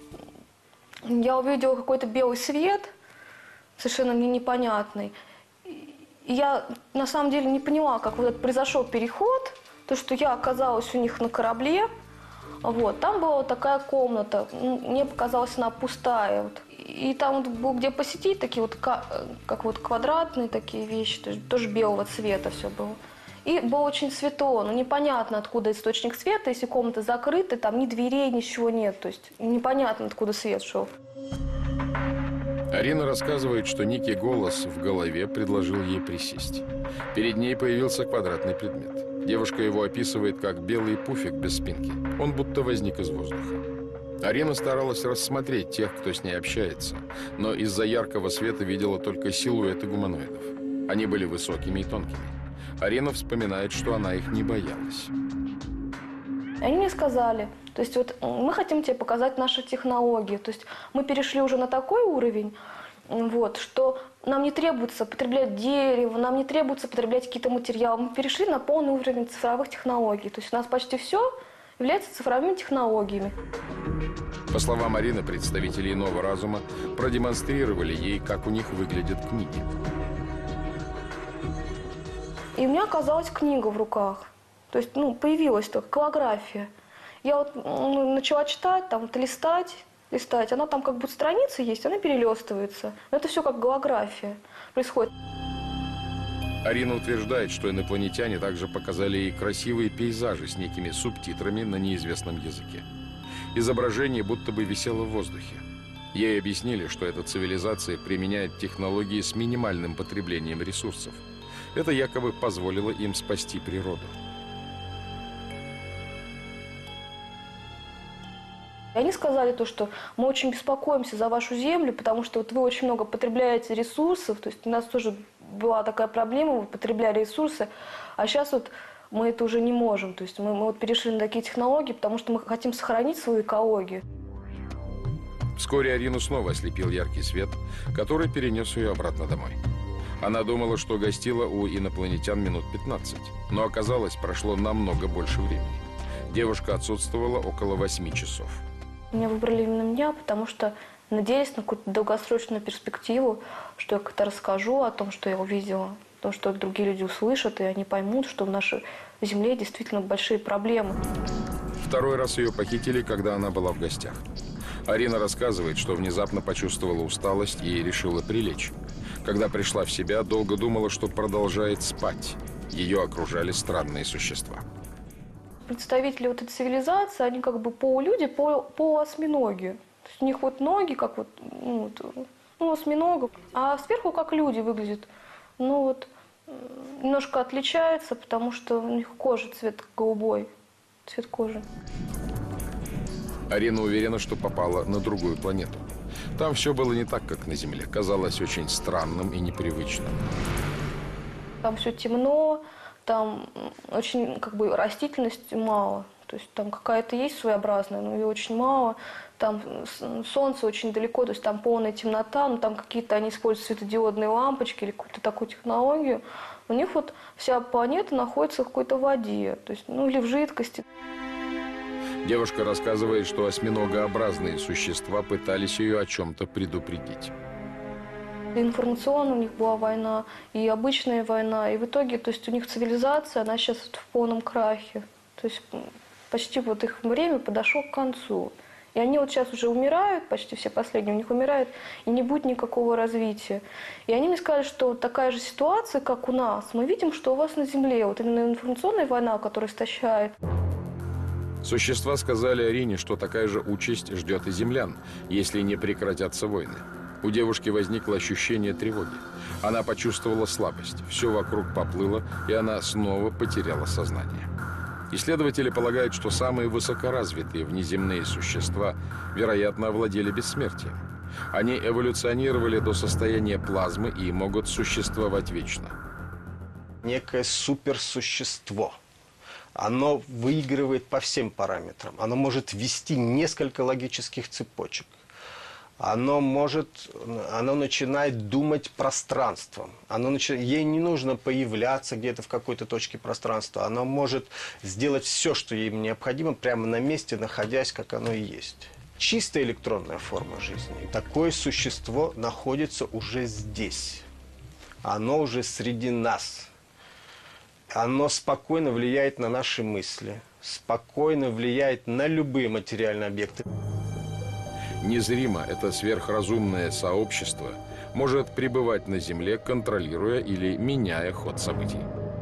[SPEAKER 13] я увидела какой-то белый свет, совершенно мне непонятный. И я на самом деле не поняла, как вот произошел переход, то, что я оказалась у них на корабле. Вот, там была вот такая комната, мне показалось, она пустая. Вот. И там вот было где посетить, такие вот, как вот квадратные такие вещи, то есть тоже белого цвета все было. И было очень светло, но непонятно, откуда источник света, если комната закрыта, там ни дверей, ничего нет, то есть непонятно, откуда свет шел.
[SPEAKER 1] Арина рассказывает, что некий голос в голове предложил ей присесть. Перед ней появился квадратный предмет. Девушка его описывает как белый пуфик без спинки. Он будто возник из воздуха. Арина старалась рассмотреть тех, кто с ней общается, но из-за яркого света видела только силуэты гуманоидов. Они были высокими и тонкими. Арина вспоминает, что она их не боялась.
[SPEAKER 13] Они мне сказали, то есть вот мы хотим тебе показать наши технологии, то есть мы перешли уже на такой уровень, вот, что нам не требуется потреблять дерево, нам не требуется потреблять какие-то материалы. Мы перешли на полный уровень цифровых технологий. То есть у нас почти все является цифровыми технологиями.
[SPEAKER 1] По словам Арины, представители иного разума продемонстрировали ей, как у них выглядят книги.
[SPEAKER 13] И у меня оказалась книга в руках. То есть, появилась только каллиграфия. Я вот начала читать, там, листать. Она там как будто страницы есть, она перелистывается. Но это все как голография происходит.
[SPEAKER 1] Арина утверждает, что инопланетяне также показали ей красивые пейзажи с некими субтитрами на неизвестном языке. Изображение будто бы висело в воздухе. Ей объяснили, что эта цивилизация применяет технологии с минимальным потреблением ресурсов. Это якобы позволило им спасти природу.
[SPEAKER 13] И они сказали то, что мы очень беспокоимся за вашу землю, потому что вот вы очень много потребляете ресурсов, то есть у нас тоже была такая проблема, вы потребляли ресурсы, а сейчас вот мы это уже не можем, то есть мы вот перешли на такие технологии, потому что мы хотим сохранить свою экологию.
[SPEAKER 1] Вскоре Арину снова ослепил яркий свет, который перенес ее обратно домой. Она думала, что гостила у инопланетян минут 15, но оказалось, прошло намного больше времени. Девушка отсутствовала около 8 часов.
[SPEAKER 13] Меня выбрали именно меня, потому что надеялись на какую-то долгосрочную перспективу, что я как-то расскажу о том, что я увидела, о том, что другие люди услышат, и они поймут, что в нашей Земле действительно большие проблемы.
[SPEAKER 1] Второй раз ее похитили, когда она была в гостях. Арина рассказывает, что внезапно почувствовала усталость и решила прилечь. Когда пришла в себя, долго думала, что продолжает спать. Ее окружали странные существа.
[SPEAKER 13] Представители вот этой цивилизации, они как бы полулюди, полуосьминоги. То есть у них вот ноги, как вот, осьминога, а сверху как люди выглядят. Немножко отличается, потому что у них кожа цвет голубой, цвет кожи.
[SPEAKER 1] Арина уверена, что попала на другую планету. Там все было не так, как на Земле. Казалось очень странным и непривычным.
[SPEAKER 13] Там все темно, там очень растительности мало. То есть там какая-то есть своеобразная, но ее очень мало. Там солнце очень далеко, то есть там полная темнота, но там какие-то они используют светодиодные лампочки или какую-то такую технологию. У них вот вся планета находится в какой-то воде, то есть, или в жидкости.
[SPEAKER 1] Девушка рассказывает, что осьминогообразные существа пытались ее о чем-то предупредить.
[SPEAKER 13] Информационно у них была война, и обычная война, и в итоге, то есть у них цивилизация, она сейчас в полном крахе. То есть почти вот их время подошло к концу. И они вот сейчас уже умирают, почти все последние у них умирают, и не будет никакого развития. И они мне сказали, что вот такая же ситуация, как у нас. Мы видим, что у вас на Земле. Вот именно информационная война, которая истощает.
[SPEAKER 1] Существа сказали Арине, что такая же участь ждет и землян, если не прекратятся войны. У девушки возникло ощущение тревоги. Она почувствовала слабость, все вокруг поплыло, и она снова потеряла сознание. Исследователи полагают, что самые высокоразвитые внеземные существа, вероятно, овладели бессмертием. Они эволюционировали до состояния плазмы и могут существовать вечно.
[SPEAKER 14] Некое суперсущество. Оно выигрывает по всем параметрам. Оно может вести несколько логических цепочек. Оно начинает думать пространством. Ей не нужно появляться где-то в какой-то точке пространства. Оно может сделать все, что ей необходимо, прямо на месте, находясь, как оно и есть. Чистая электронная форма жизни. Такое существо находится уже здесь. Оно уже среди нас. Оно спокойно влияет на наши мысли, спокойно влияет на любые материальные объекты.
[SPEAKER 1] Незримо это сверхразумное сообщество может пребывать на Земле, контролируя или меняя ход событий.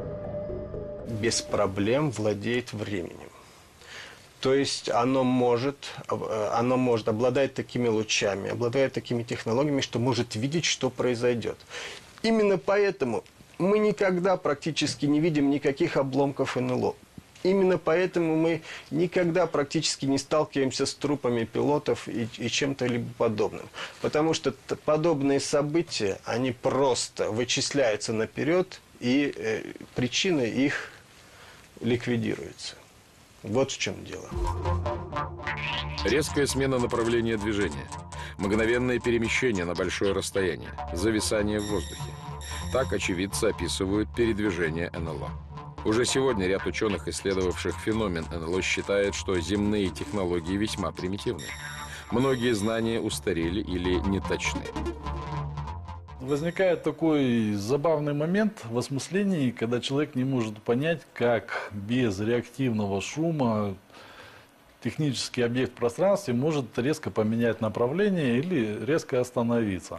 [SPEAKER 14] Без проблем владеет временем. То есть оно может обладать такими лучами, обладает такими технологиями, что может видеть, что произойдет. Именно поэтому мы никогда практически не видим никаких обломков НЛО. Именно поэтому мы никогда практически не сталкиваемся с трупами пилотов и чем-то либо подобным. Потому что подобные события, они просто вычисляются наперед, и причины их ликвидируются. Вот в чем дело.
[SPEAKER 1] Резкая смена направления движения, мгновенное перемещение на большое расстояние, зависание в воздухе. Так очевидцы описывают передвижение НЛО. Уже сегодня ряд ученых, исследовавших феномен НЛО, считает, что земные технологии весьма примитивны. Многие знания устарели или неточны.
[SPEAKER 15] Возникает такой забавный момент в осмыслении, когда человек не может понять, как без реактивного шума технический объект в пространстве может резко поменять направление или резко остановиться.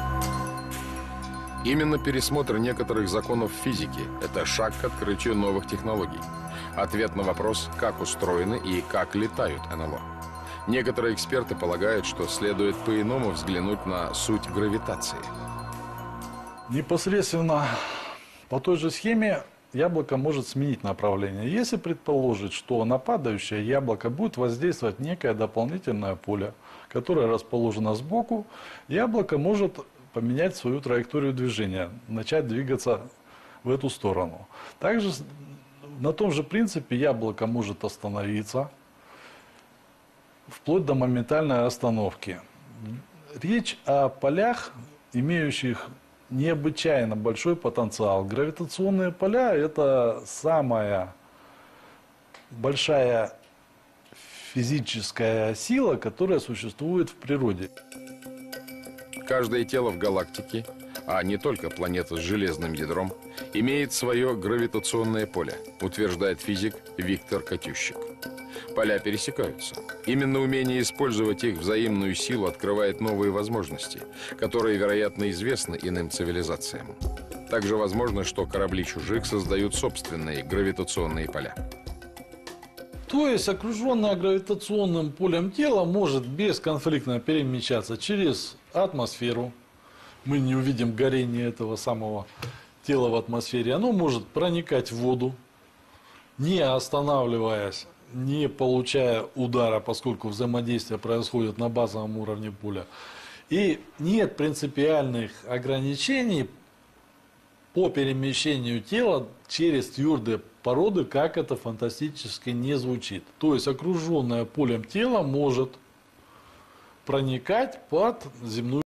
[SPEAKER 1] Именно пересмотр некоторых законов физики – это шаг к открытию новых технологий. Ответ на вопрос, как устроены и как летают НЛО. Некоторые эксперты полагают, что следует по-иному взглянуть на суть гравитации.
[SPEAKER 15] Непосредственно по той же схеме яблоко может сменить направление. Если предположить, что на падающее яблоко будет воздействовать некое дополнительное поле, которое расположено сбоку, яблоко может поменять свою траекторию движения, начать двигаться в эту сторону. Также на том же принципе яблоко может остановиться, вплоть до моментальной остановки. Речь о полях, имеющих необычайно большой потенциал. Гравитационные поля – это самая большая физическая сила, которая существует в природе.
[SPEAKER 1] Каждое тело в галактике, а не только планета с железным ядром, имеет свое гравитационное поле, утверждает физик Виктор Катющик. Поля пересекаются. Именно умение использовать их взаимную силу открывает новые возможности, которые, вероятно, известны иным цивилизациям. Также возможно, что корабли чужих создают собственные гравитационные поля.
[SPEAKER 15] То есть окруженное гравитационным полем тело может бесконфликтно перемещаться через атмосферу. Мы не увидим горение этого самого тела в атмосфере. Оно может проникать в воду, не останавливаясь, не получая удара, поскольку взаимодействие происходит на базовом уровне поля. И нет принципиальных ограничений по перемещению тела через твердые породы, как это фантастически не звучит. То есть окруженное полем тело может проникать под земную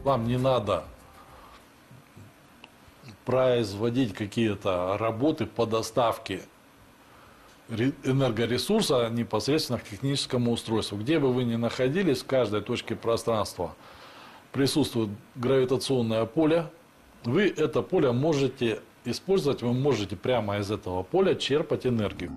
[SPEAKER 15] Вам не надо производить какие-то работы по доставке энергоресурса непосредственно к техническому устройству. Где бы вы ни находились, в каждой точке пространства присутствует гравитационное поле. Вы это поле можете использовать, вы можете прямо из этого поля черпать энергию.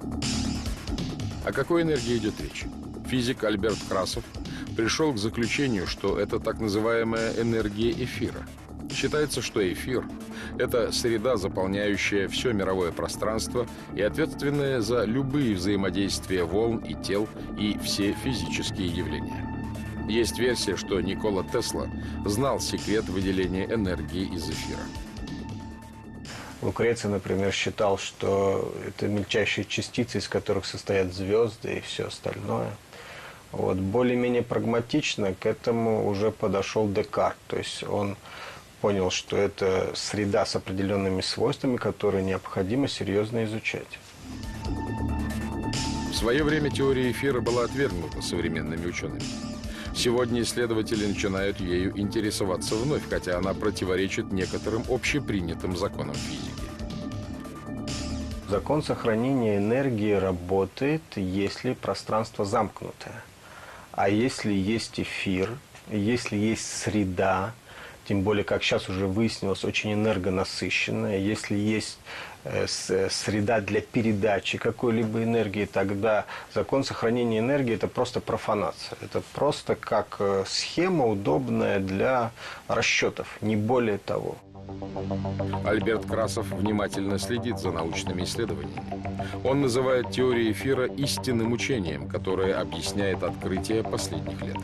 [SPEAKER 1] О какой энергии идет речь? Физик Альберт Красов пришел к заключению, что это так называемая энергия эфира. Считается, что эфир – это среда, заполняющая все мировое пространство и ответственная за любые взаимодействия волн и тел и все физические явления. Есть версия, что Никола Тесла знал секрет выделения энергии из эфира.
[SPEAKER 14] Лукреций, например, считал, что это мельчайшие частицы, из которых состоят звезды и все остальное. Вот. Более-менее прагматично к этому уже подошел Декарт. То есть он понял, что это среда с определенными свойствами, которые необходимо серьезно изучать.
[SPEAKER 1] В свое время теория эфира была отвергнута современными учеными. Сегодня исследователи начинают ею интересоваться вновь, хотя она противоречит некоторым общепринятым законам физики.
[SPEAKER 14] Закон сохранения энергии работает, если пространство замкнутое. А если есть эфир, если есть среда, тем более, как сейчас уже выяснилось, очень энергонасыщенная, если есть среда для передачи какой-либо энергии, тогда закон сохранения энергии – это просто профанация. Это просто как схема, удобная для расчетов, не более того.
[SPEAKER 1] Альберт Красов внимательно следит за научными исследованиями. Он называет теорию эфира истинным учением, которое объясняет открытия последних лет.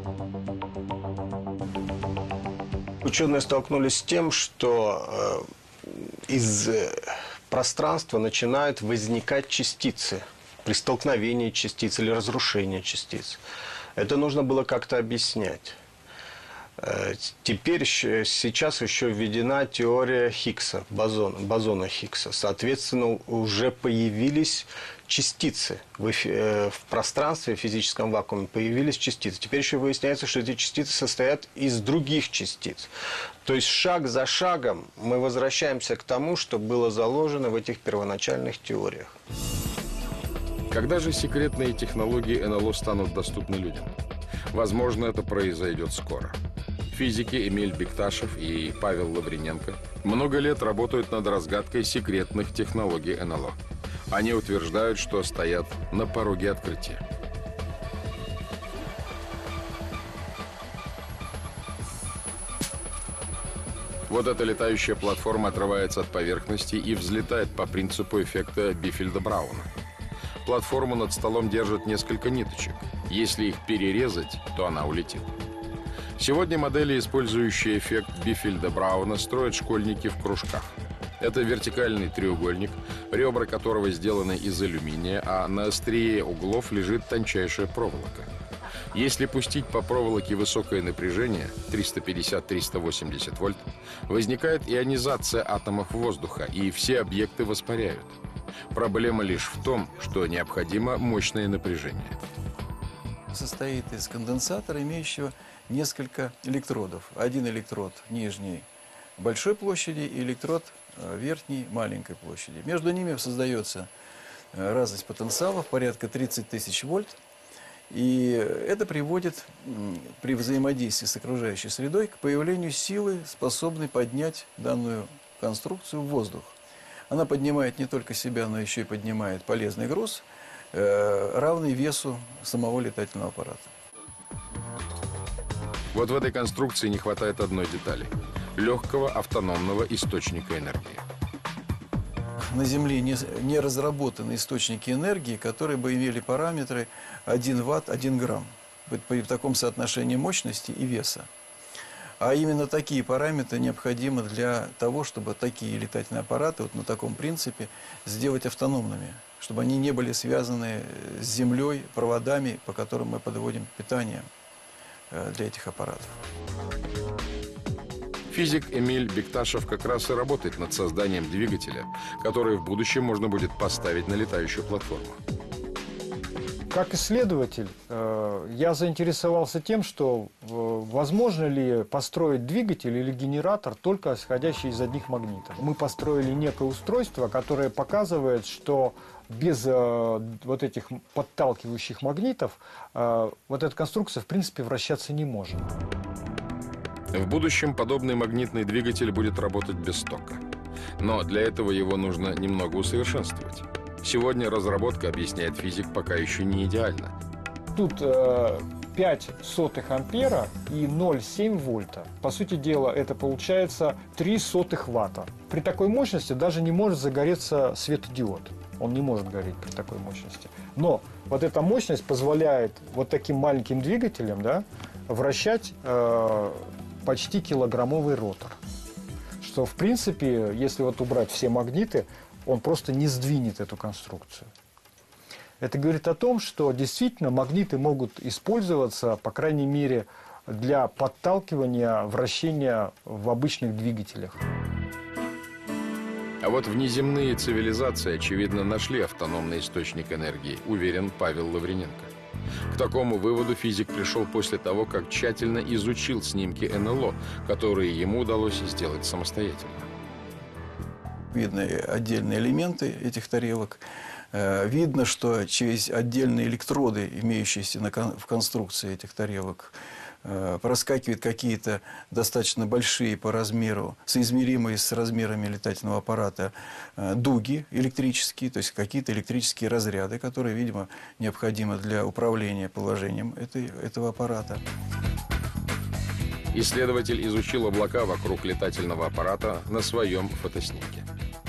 [SPEAKER 14] Ученые столкнулись с тем, что из пространства начинают возникать частицы при столкновении частиц или разрушении частиц. Это нужно было как-то объяснять. Теперь, сейчас еще введена теория Хиггса, бозона Хиггса. Соответственно, уже появились частицы в пространстве, в физическом вакууме появились частицы. Теперь еще выясняется, что эти частицы состоят из других частиц. То есть шаг за шагом мы возвращаемся к тому, что было заложено в этих первоначальных теориях.
[SPEAKER 1] Когда же секретные технологии НЛО станут доступны людям? Возможно, это произойдет скоро. Физики Эмиль Бекташев и Павел Лавриненко много лет работают над разгадкой секретных технологий НЛО. Они утверждают, что стоят на пороге открытия. Вот эта летающая платформа отрывается от поверхности и взлетает по принципу эффекта Биффельда-Брауна. Платформу над столом держат несколько ниточек. Если их перерезать, то она улетит. Сегодня модели, использующие эффект Биффельда-Брауна, строят школьники в кружках. Это вертикальный треугольник, ребра которого сделаны из алюминия, а на острие углов лежит тончайшая проволока. Если пустить по проволоке высокое напряжение, 350-380 вольт, возникает ионизация атомов воздуха, и все объекты воспаряют. Проблема лишь в том, что необходимо мощное напряжение.
[SPEAKER 16] Состоит из конденсатора, имеющего несколько электродов. Один электрод нижней большой площади и электрод верхней маленькой площади. Между ними создается разность потенциалов порядка 30 тысяч вольт. И это приводит при взаимодействии с окружающей средой к появлению силы, способной поднять данную конструкцию в воздух. Она поднимает не только себя, но еще и поднимает полезный груз, равный весу самого летательного аппарата.
[SPEAKER 1] Вот в этой конструкции не хватает одной детали – легкого автономного источника энергии.
[SPEAKER 16] На Земле не разработаны источники энергии, которые бы имели параметры 1 ватт, 1 грамм при таком соотношении мощности и веса. А именно такие параметры необходимы для того, чтобы такие летательные аппараты вот на таком принципе сделать автономными, чтобы они не были связаны с Землей проводами, по которым мы подводим питание для этих аппаратов.
[SPEAKER 1] Физик Эмиль Бекташев как раз и работает над созданием двигателя, который в будущем можно будет поставить на летающую платформу.
[SPEAKER 17] Как исследователь, я заинтересовался тем, что возможно ли построить двигатель или генератор, только исходящий из одних магнитов. Мы построили некое устройство, которое показывает, что без вот этих подталкивающих магнитов вот эта конструкция в принципе вращаться не может.
[SPEAKER 1] В будущем подобный магнитный двигатель будет работать без тока. Но для этого его нужно немного усовершенствовать. Сегодня разработка, объясняет физик, пока еще не идеальна.
[SPEAKER 17] Тут 0,05 ампера и 0,7 вольта. По сути дела, это получается 0,03 ватта. При такой мощности даже не может загореться светодиод. Он не может гореть при такой мощности. Но вот эта мощность позволяет вот таким маленьким двигателям, да, вращать почти килограммовый ротор. Что, в принципе, если вот убрать все магниты, он просто не сдвинет эту конструкцию. Это говорит о том, что действительно магниты могут использоваться, по крайней мере, для подталкивания вращения в обычных двигателях.
[SPEAKER 1] А вот внеземные цивилизации, очевидно, нашли автономный источник энергии, уверен Павел Лавриненко. К такому выводу физик пришел после того, как тщательно изучил снимки НЛО, которые ему удалось сделать самостоятельно.
[SPEAKER 16] Видны отдельные элементы этих тарелок. Видно, что через отдельные электроды, имеющиеся в конструкции этих тарелок, проскакивают какие-то достаточно большие по размеру, соизмеримые с размерами летательного аппарата, дуги электрические, то есть какие-то электрические разряды, которые, видимо, необходимы для управления положением этого аппарата.
[SPEAKER 1] Исследователь изучил облака вокруг летательного аппарата на своем фотоснимке.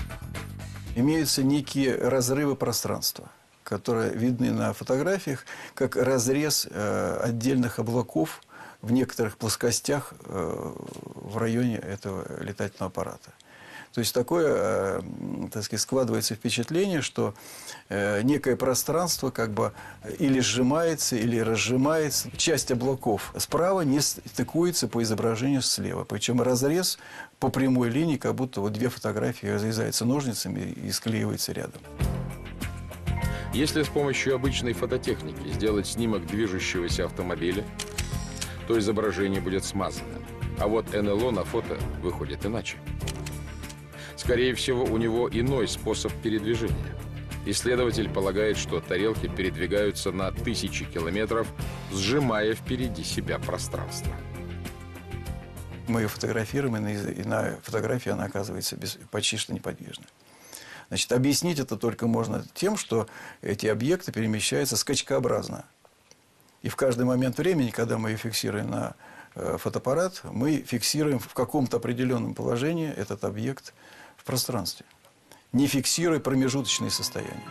[SPEAKER 16] Имеются некие разрывы пространства, которые видны на фотографиях, как разрез отдельных облаков в некоторых плоскостях в районе этого летательного аппарата. То есть такое, так сказать, складывается впечатление, что некое пространство как бы или сжимается, или разжимается. Часть облаков справа не стыкуется по изображению слева. Причем разрез по прямой линии, как будто вот две фотографии разрезаются ножницами и склеиваются рядом.
[SPEAKER 1] Если с помощью обычной фототехники сделать снимок движущегося автомобиля, то изображение будет смазанным. А вот НЛО на фото выходит иначе. Скорее всего, у него иной способ передвижения. Исследователь полагает, что тарелки передвигаются на тысячи километров, сжимая впереди себя пространство.
[SPEAKER 16] Мы ее фотографируем, и на фотографии она оказывается почти что неподвижной. Значит, объяснить это только можно тем, что эти объекты перемещаются скачкообразно. И в каждый момент времени, когда мы ее фиксируем на фотоаппарат, мы фиксируем в каком-то определенном положении этот объект в пространстве, не фиксируя промежуточные состояния.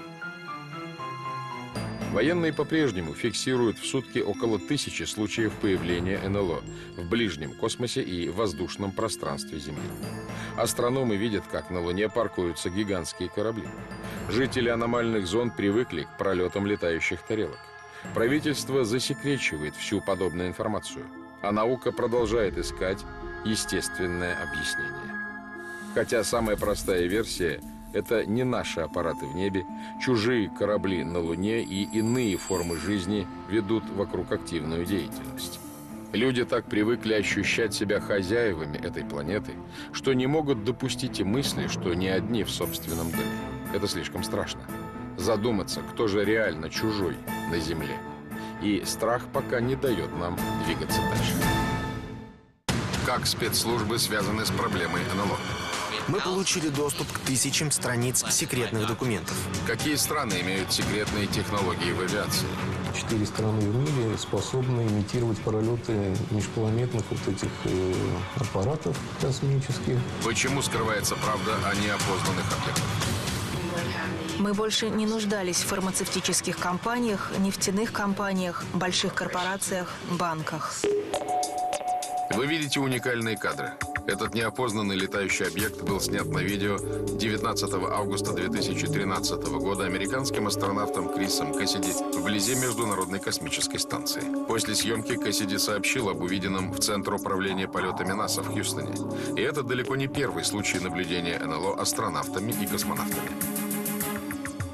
[SPEAKER 1] Военные по-прежнему фиксируют в сутки около 1000 случаев появления НЛО в ближнем космосе и воздушном пространстве Земли. Астрономы видят, как на Луне паркуются гигантские корабли. Жители аномальных зон привыкли к пролетам летающих тарелок. Правительство засекречивает всю подобную информацию, а наука продолжает искать естественное объяснение. Хотя самая простая версия – это не наши аппараты в небе, чужие корабли на Луне и иные формы жизни ведут вокруг активную деятельность. Люди так привыкли ощущать себя хозяевами этой планеты, что не могут допустить и мысли, что не одни в собственном доме. Это слишком страшно. Задуматься, кто же реально чужой на Земле. И страх пока не дает нам двигаться дальше. Как спецслужбы связаны с проблемой НЛО?
[SPEAKER 2] Мы получили доступ к тысячам страниц секретных документов.
[SPEAKER 1] Какие страны имеют секретные технологии в авиации?
[SPEAKER 18] 4 страны в мире способны имитировать пролеты межпланетных вот этих аппаратов космических.
[SPEAKER 1] Почему скрывается правда о неопознанных объектах?
[SPEAKER 19] Мы больше не нуждались в фармацевтических компаниях, нефтяных компаниях, больших корпорациях, банках.
[SPEAKER 1] Вы видите уникальные кадры. Этот неопознанный летающий объект был снят на видео 19 августа 2013 года американским астронавтом Крисом Кэссиди вблизи Международной космической станции. После съемки Кэссиди сообщил об увиденном в Центр управления полетами НАСА в Хьюстоне. И это далеко не первый случай наблюдения НЛО астронавтами и космонавтами.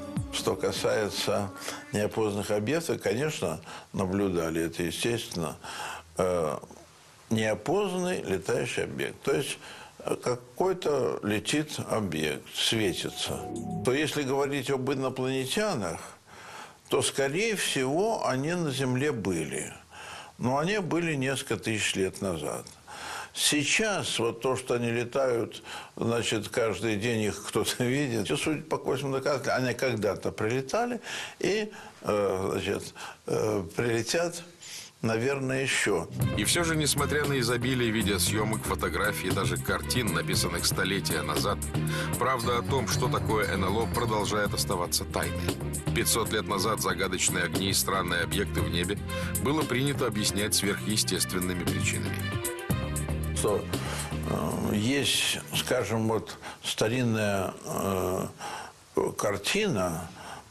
[SPEAKER 20] Что касается неопознанных объектов, конечно, наблюдали это, естественно. Неопознанный летающий объект. То есть какой-то летит объект, светится. То если говорить об инопланетянах, то, скорее всего, они на Земле были. Но они были несколько тысяч лет назад. Сейчас вот то, что они летают, значит, каждый день их кто-то видит. Судя по косвенным доказательствам, они когда-то прилетали и, значит, прилетят, наверное, еще.
[SPEAKER 1] И все же, несмотря на изобилие видеосъемок, фотографий и даже картин, написанных столетия назад, правда о том, что такое НЛО, продолжает оставаться тайной. 500 лет назад загадочные огни и странные объекты в небе было принято объяснять сверхъестественными причинами.
[SPEAKER 20] Что есть, скажем, вот старинная картина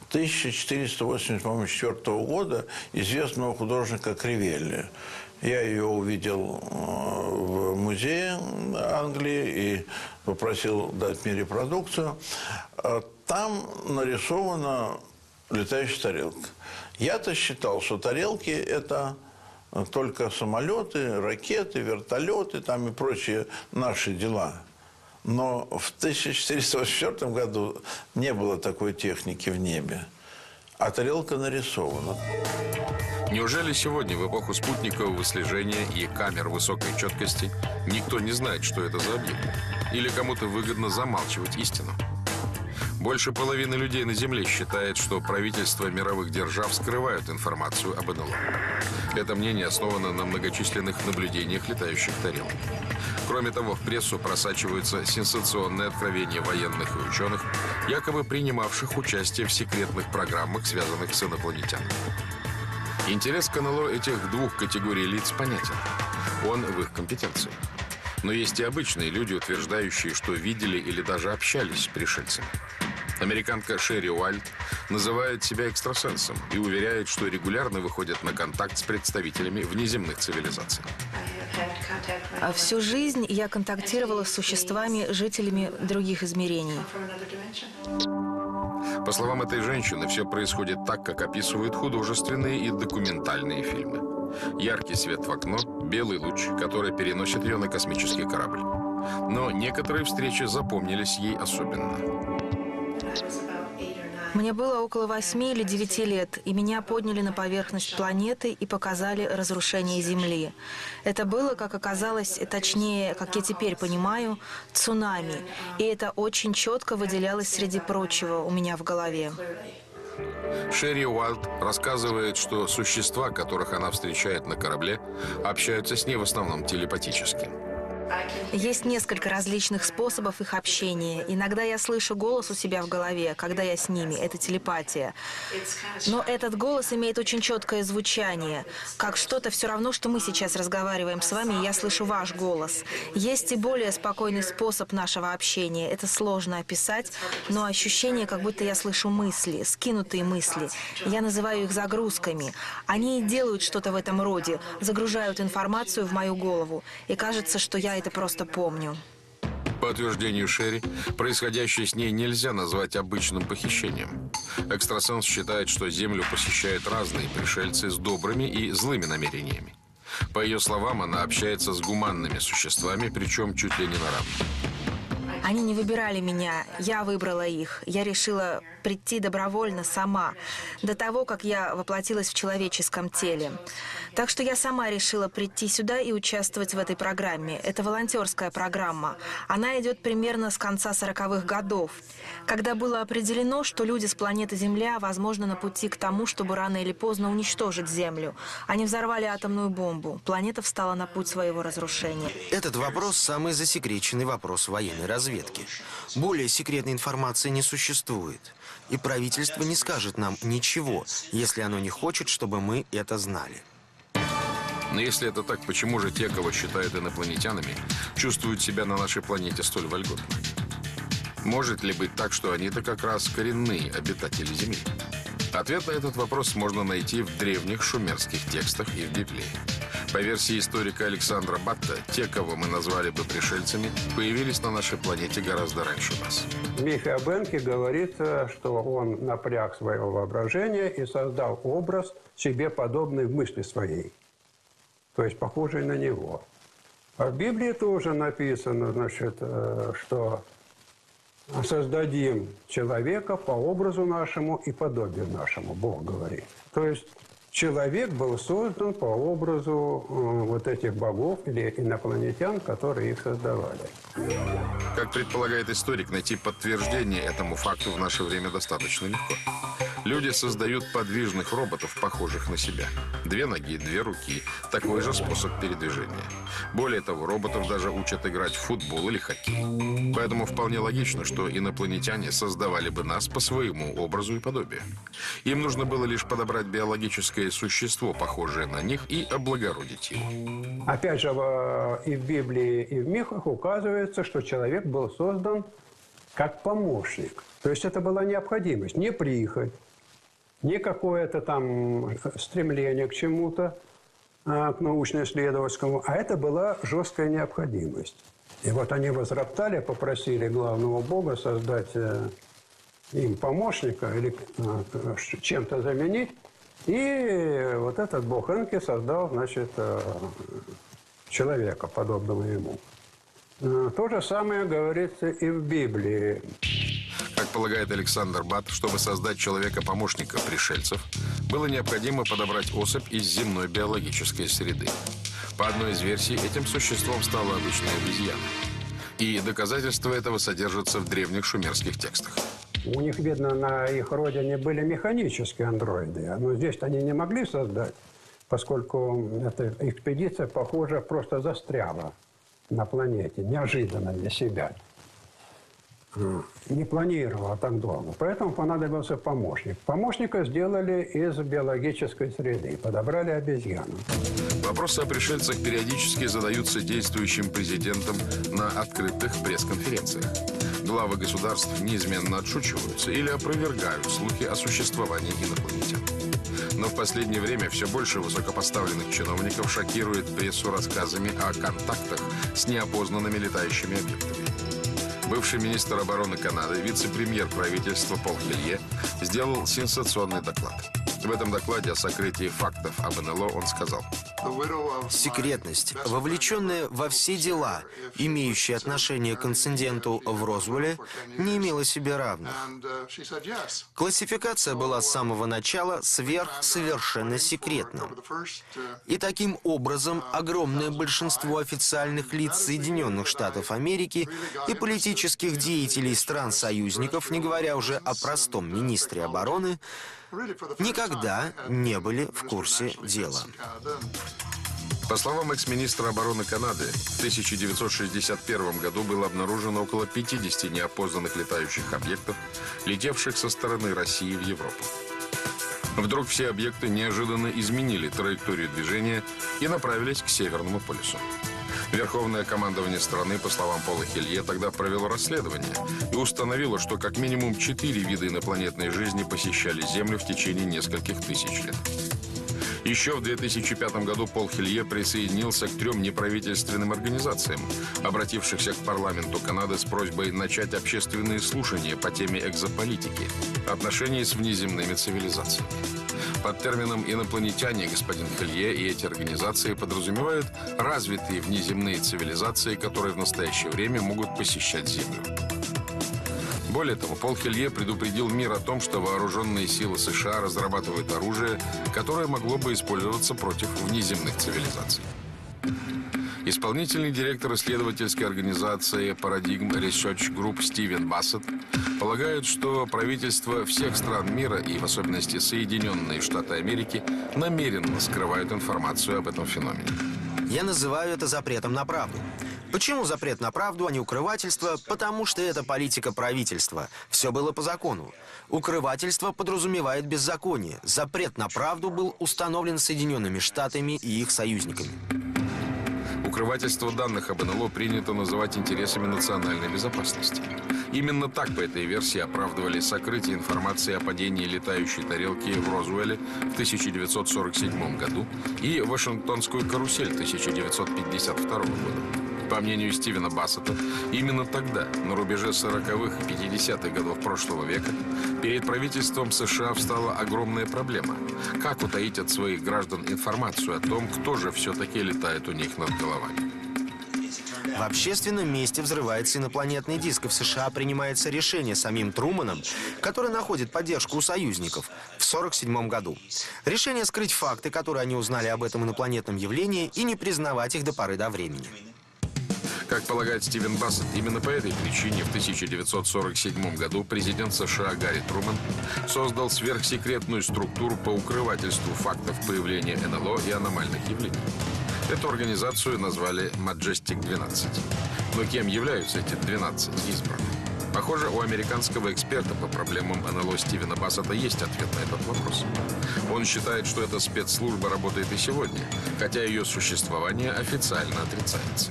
[SPEAKER 20] 1484 года известного художника Кривелли. Я ее увидел в музее Англии и попросил дать мне репродукцию. Там нарисована летающая тарелка. Я-то считал, что тарелки – это только самолеты, ракеты, вертолеты там и прочие наши дела. Но в 1484 году не было такой техники в небе, а тарелка нарисована.
[SPEAKER 1] Неужели сегодня, в эпоху спутникового слежения и камер высокой четкости, никто не знает, что это за объект? Или кому-то выгодно замалчивать истину? Больше половины людей на Земле считает, что правительства мировых держав скрывают информацию об НЛО. Это мнение основано на многочисленных наблюдениях летающих тарелок. Кроме того, в прессу просачиваются сенсационные откровения военных и ученых, якобы принимавших участие в секретных программах, связанных с инопланетянами. Интерес к НЛО этих двух категорий лиц понятен. Он в их компетенции. Но есть и обычные люди, утверждающие, что видели или даже общались с пришельцами. Американка Шерри Уайльд называет себя экстрасенсом и уверяет, что регулярно выходит на контакт с представителями внеземных цивилизаций.
[SPEAKER 19] Всю жизнь я контактировала с существами, жителями других измерений.
[SPEAKER 1] По словам этой женщины, все происходит так, как описывают художественные и документальные фильмы. Яркий свет в окно, белый луч, который переносит ее на космический корабль. Но некоторые встречи запомнились ей особенно.
[SPEAKER 19] Мне было около 8 или 9 лет, и меня подняли на поверхность планеты и показали разрушение Земли. Это было, как оказалось, точнее, как я теперь понимаю, цунами. И это очень четко выделялось среди прочего у меня в голове.
[SPEAKER 1] Шерри Уайльд рассказывает, что существа, которых она встречает на корабле, общаются с ней в основном телепатически.
[SPEAKER 19] Есть несколько различных способов их общения. Иногда я слышу голос у себя в голове, когда я с ними. Это телепатия. Но этот голос имеет очень четкое звучание. Как что-то все равно, что мы сейчас разговариваем с вами, и я слышу ваш голос. Есть и более спокойный способ нашего общения. Это сложно описать, но ощущение, как будто я слышу мысли, скинутые мысли. Я называю их загрузками. Они делают что-то в этом роде, загружают информацию в мою голову. И кажется, что я это просто помню.
[SPEAKER 1] По утверждению Шерри, происходящее с ней нельзя назвать обычным похищением. Экстрасенс считает, что Землю посещают разные пришельцы с добрыми и злыми намерениями. По ее словам, она общается с гуманными существами, причем чуть ли не на равных.
[SPEAKER 19] Они не выбирали меня, я выбрала их. Я решила прийти добровольно сама, до того, как я воплотилась в человеческом теле. Так что я сама решила прийти сюда и участвовать в этой программе. Это волонтерская программа. Она идет примерно с конца 40-х годов, когда было определено, что люди с планеты Земля, возможно, на пути к тому, чтобы рано или поздно уничтожить Землю. Они взорвали атомную бомбу. Планета встала на путь своего разрушения.
[SPEAKER 2] Этот вопрос – самый засекреченный вопрос военной разведки. Более секретной информации не существует. И правительство не скажет нам ничего, если оно не хочет, чтобы мы это знали.
[SPEAKER 1] Но если это так, почему же те, кого считают инопланетянами, чувствуют себя на нашей планете столь вольготно? Может ли быть так, что они-то как раз коренные обитатели Земли? Ответ на этот вопрос можно найти в древних шумерских текстах и в Библии. По версии историка Александра Батта, те, кого мы назвали бы пришельцами, появились на нашей планете гораздо раньше нас.
[SPEAKER 21] Михаил Бенке говорит, что он напряг свое воображение и создал образ себе подобный в мысли своей, то есть похожий на него. А в Библии тоже написано, значит, что создадим человека по образу нашему и подобию нашему, Бог говорит. То есть человек был создан по образу вот этих богов или инопланетян, которые их создавали.
[SPEAKER 1] Как предполагает историк, найти подтверждение этому факту в наше время достаточно легко. Люди создают подвижных роботов, похожих на себя. 2 ноги, 2 руки. Такой же способ передвижения. Более того, роботов даже учат играть в футбол или хоккей. Поэтому вполне логично, что инопланетяне создавали бы нас по своему образу и подобию. Им нужно было лишь подобрать биологическое существо, похожее на них, и облагородить его.
[SPEAKER 21] Опять же, и в Библии, и в мифах указывается, что человек был создан как помощник. То есть это была необходимость, не прихоть, не какое-то там стремление к чему-то, к научно-исследовательскому, а это была жесткая необходимость. И вот они возроптали, попросили главного бога создать им помощника или чем-то заменить. И вот этот бог Энки создал, значит, человека, подобного ему. То же самое говорится и в Библии.
[SPEAKER 1] Как полагает Александр Батт, чтобы создать человека-помощника пришельцев, было необходимо подобрать особь из земной биологической среды. По одной из версий, этим существом стала обычная обезьяна. И доказательства этого содержатся в древних шумерских текстах.
[SPEAKER 21] У них, видно, на их родине были механические андроиды, но здесь они не могли создать, поскольку эта экспедиция, похоже, просто застряла на планете, неожиданно для себя. Не планировала так долго, поэтому понадобился помощник. Помощника сделали из биологической среды, подобрали обезьяну.
[SPEAKER 1] Вопросы о пришельцах периодически задаются действующим президентом на открытых пресс-конференциях. Главы государств неизменно отшучиваются или опровергают слухи о существовании инопланетян. Но в последнее время все больше высокопоставленных чиновников шокирует прессу рассказами о контактах с неопознанными летающими объектами. Бывший министр обороны Канады, вице-премьер правительства Пол Хилье сделал сенсационный доклад. В этом докладе о сокрытии фактов об НЛО он сказал:
[SPEAKER 2] секретность, вовлеченная во все дела, имеющие отношение к инциденту в Розвелле, не имела себе равных. Классификация была с самого начала совершенно секретна. И таким образом огромное большинство официальных лиц Соединенных Штатов Америки и политических деятелей стран-союзников, не говоря уже о простом министре обороны, никогда не были в курсе дела.
[SPEAKER 1] По словам экс-министра обороны Канады, в 1961 году было обнаружено около 50 неопознанных летающих объектов, летевших со стороны России в Европу. Вдруг все объекты неожиданно изменили траекторию движения и направились к Северному полюсу. Верховное командование страны, по словам Пола Хилье, тогда провело расследование и установило, что как минимум 4 вида инопланетной жизни посещали Землю в течение нескольких тысяч лет. Еще в 2005 году Пол Хилье присоединился к 3 неправительственным организациям, обратившихся к парламенту Канады с просьбой начать общественные слушания по теме экзополитики, отношений с внеземными цивилизациями. Под термином «инопланетяне» господин Хилье и эти организации подразумевают развитые внеземные цивилизации, которые в настоящее время могут посещать Землю. Более того, Пол Хилье предупредил мир о том, что вооруженные силы США разрабатывают оружие, которое могло бы использоваться против внеземных цивилизаций. Исполнительный директор исследовательской организации Paradigm Research Group Стивен Бассет полагает, что правительства всех стран мира, и в особенности Соединенные Штаты Америки, намеренно скрывают информацию об этом феномене.
[SPEAKER 2] Я называю это запретом на правду. Почему запрет на правду, а не укрывательство? Потому что это политика правительства. Все было по закону. Укрывательство подразумевает беззаконие. Запрет на правду был установлен Соединенными Штатами и их союзниками.
[SPEAKER 1] Укрывательство данных об НЛО принято называть интересами национальной безопасности. Именно так по этой версии оправдывали сокрытие информации о падении летающей тарелки в Розуэлле в 1947 году и Вашингтонскую карусель 1952 года. По мнению Стивена Бассета, именно тогда, на рубеже 40-х и 50-х годов прошлого века, перед правительством США встала огромная проблема. Как утаить от своих граждан информацию о том, кто же все-таки летает у них над головами?
[SPEAKER 2] В общественном месте взрывается инопланетный диск, и в США принимается решение самим Труманом, который находит поддержку у союзников, в 1947 году. Решение скрыть факты, которые они узнали об этом инопланетном явлении, и не признавать их до поры до времени.
[SPEAKER 1] Как полагает Стивен Бассет, именно по этой причине в 1947 году президент США Гарри Труман создал сверхсекретную структуру по укрывательству фактов появления НЛО и аномальных явлений. Эту организацию назвали Majestic-12. Но кем являются эти 12 избранных? Похоже, у американского эксперта по проблемам НЛО Стивена Бассета есть ответ на этот вопрос. Он считает, что эта спецслужба работает и сегодня, хотя ее существование официально отрицается.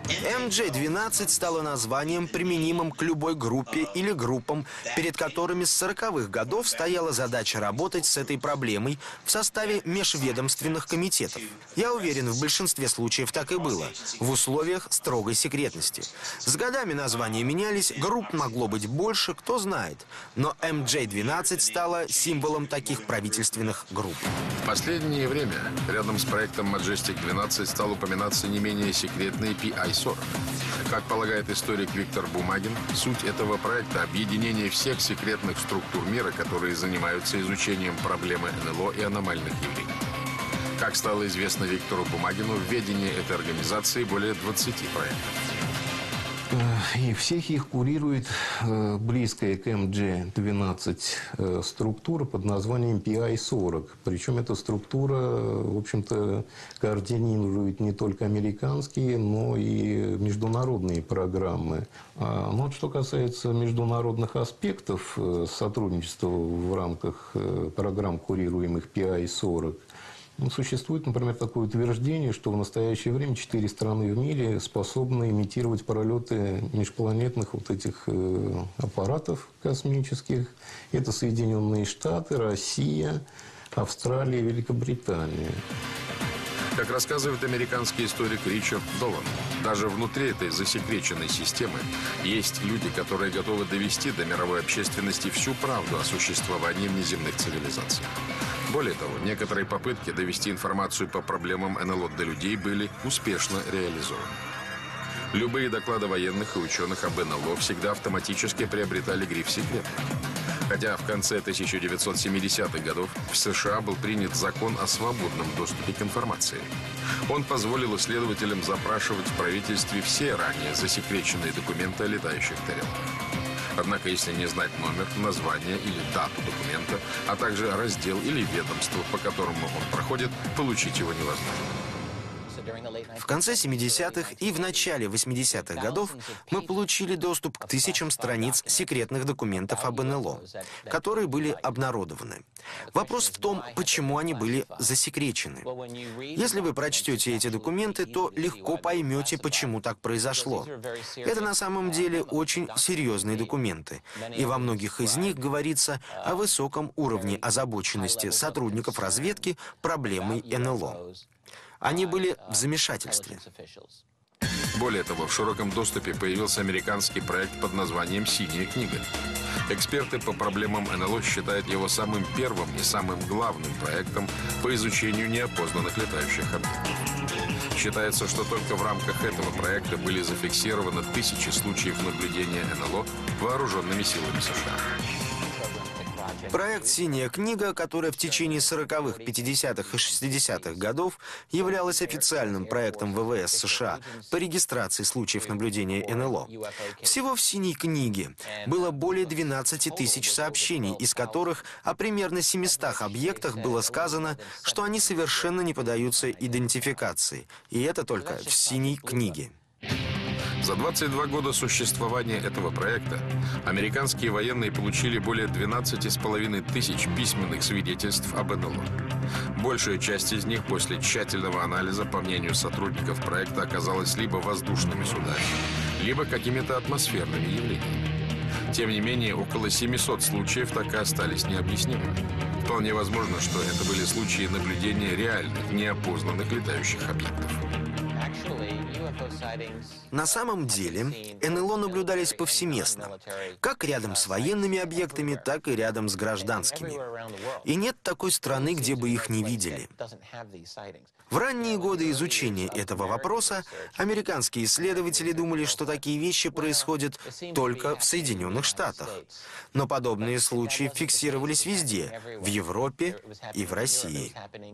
[SPEAKER 2] MJ-12 стало названием, применимым к любой группе или группам, перед которыми с 40-х годов стояла задача работать с этой проблемой в составе межведомственных комитетов. Я уверен, в большинстве случаев так и было, в условиях строгой секретности. С годами названия менялись, групп могло быть больше, кто знает. Но MJ-12 стала символом таких правительственных групп.
[SPEAKER 1] В последнее время рядом с проектом Majestic-12 стал упоминаться не менее секретный PI-40. Как полагает историк Виктор Бумагин, суть этого проекта – объединение всех секретных структур мира, которые занимаются изучением проблемы НЛО и аномальных явлений. Как стало известно Виктору Бумагину, в ведении этой организации более 20 проектов.
[SPEAKER 18] И всех их курирует близкая к MJ-12 структура под названием PI-40. Причем эта структура, в общем-то, координирует не только американские, но и международные программы. Но вот что касается международных аспектов сотрудничества в рамках программ, курируемых PI-40, существует, например, такое утверждение, что в настоящее время 4 страны в мире способны имитировать пролеты межпланетных вот этих аппаратов космических. Это Соединенные Штаты, Россия, Австралия, Великобритания.
[SPEAKER 1] Как рассказывает американский историк Ричард Долан, даже внутри этой засекреченной системы есть люди, которые готовы довести до мировой общественности всю правду о существовании внеземных цивилизаций. Более того, некоторые попытки довести информацию по проблемам НЛО до людей были успешно реализованы. Любые доклады военных и ученых об НЛО всегда автоматически приобретали гриф «секретно». Хотя в конце 1970-х годов в США был принят закон о свободном доступе к информации. Он позволил исследователям запрашивать в правительстве все ранее засекреченные документы о летающих тарелках. Однако, если не знать номер, название или дату документа, а также раздел или ведомство, по которому он проходит, получить его невозможно.
[SPEAKER 2] В конце 70-х и в начале 80-х годов мы получили доступ к тысячам страниц секретных документов об НЛО, которые были обнародованы. Вопрос в том, почему они были засекречены. Если вы прочтете эти документы, то легко поймете, почему так произошло. Это на самом деле очень серьезные документы, и во многих из них говорится о высоком уровне озабоченности сотрудников разведки проблемой НЛО. Они были в замешательстве.
[SPEAKER 1] Более того, в широком доступе появился американский проект под названием «Синяя книга». Эксперты по проблемам НЛО считают его самым первым и самым главным проектом по изучению неопознанных летающих объектов. Считается, что только в рамках этого проекта были зафиксированы тысячи случаев наблюдения НЛО вооруженными силами США.
[SPEAKER 2] Проект «Синяя книга», которая в течение 40-х, 50-х и 60-х годов являлась официальным проектом ВВС США по регистрации случаев наблюдения НЛО. Всего в «Синей книге» было более 12 тысяч сообщений, из которых о примерно 700 объектах было сказано, что они совершенно не поддаются идентификации. И это только в «Синей книге».
[SPEAKER 1] За 22 года существования этого проекта американские военные получили более 12,5 тысяч письменных свидетельств об НЛО. Большая часть из них после тщательного анализа, по мнению сотрудников проекта, оказалась либо воздушными судами, либо какими-то атмосферными явлениями. Тем не менее, около 700 случаев так и остались необъяснимыми. Вполне возможно, что это были случаи наблюдения реальных, неопознанных летающих объектов.
[SPEAKER 2] На самом деле, НЛО наблюдались повсеместно, как рядом с военными объектами, так и рядом с гражданскими. И нет такой страны, где бы их не видели. В ранние годы изучения этого вопроса американские исследователи думали, что такие вещи происходят только в Соединенных Штатах. Но подобные случаи фиксировались везде – в Европе и в России.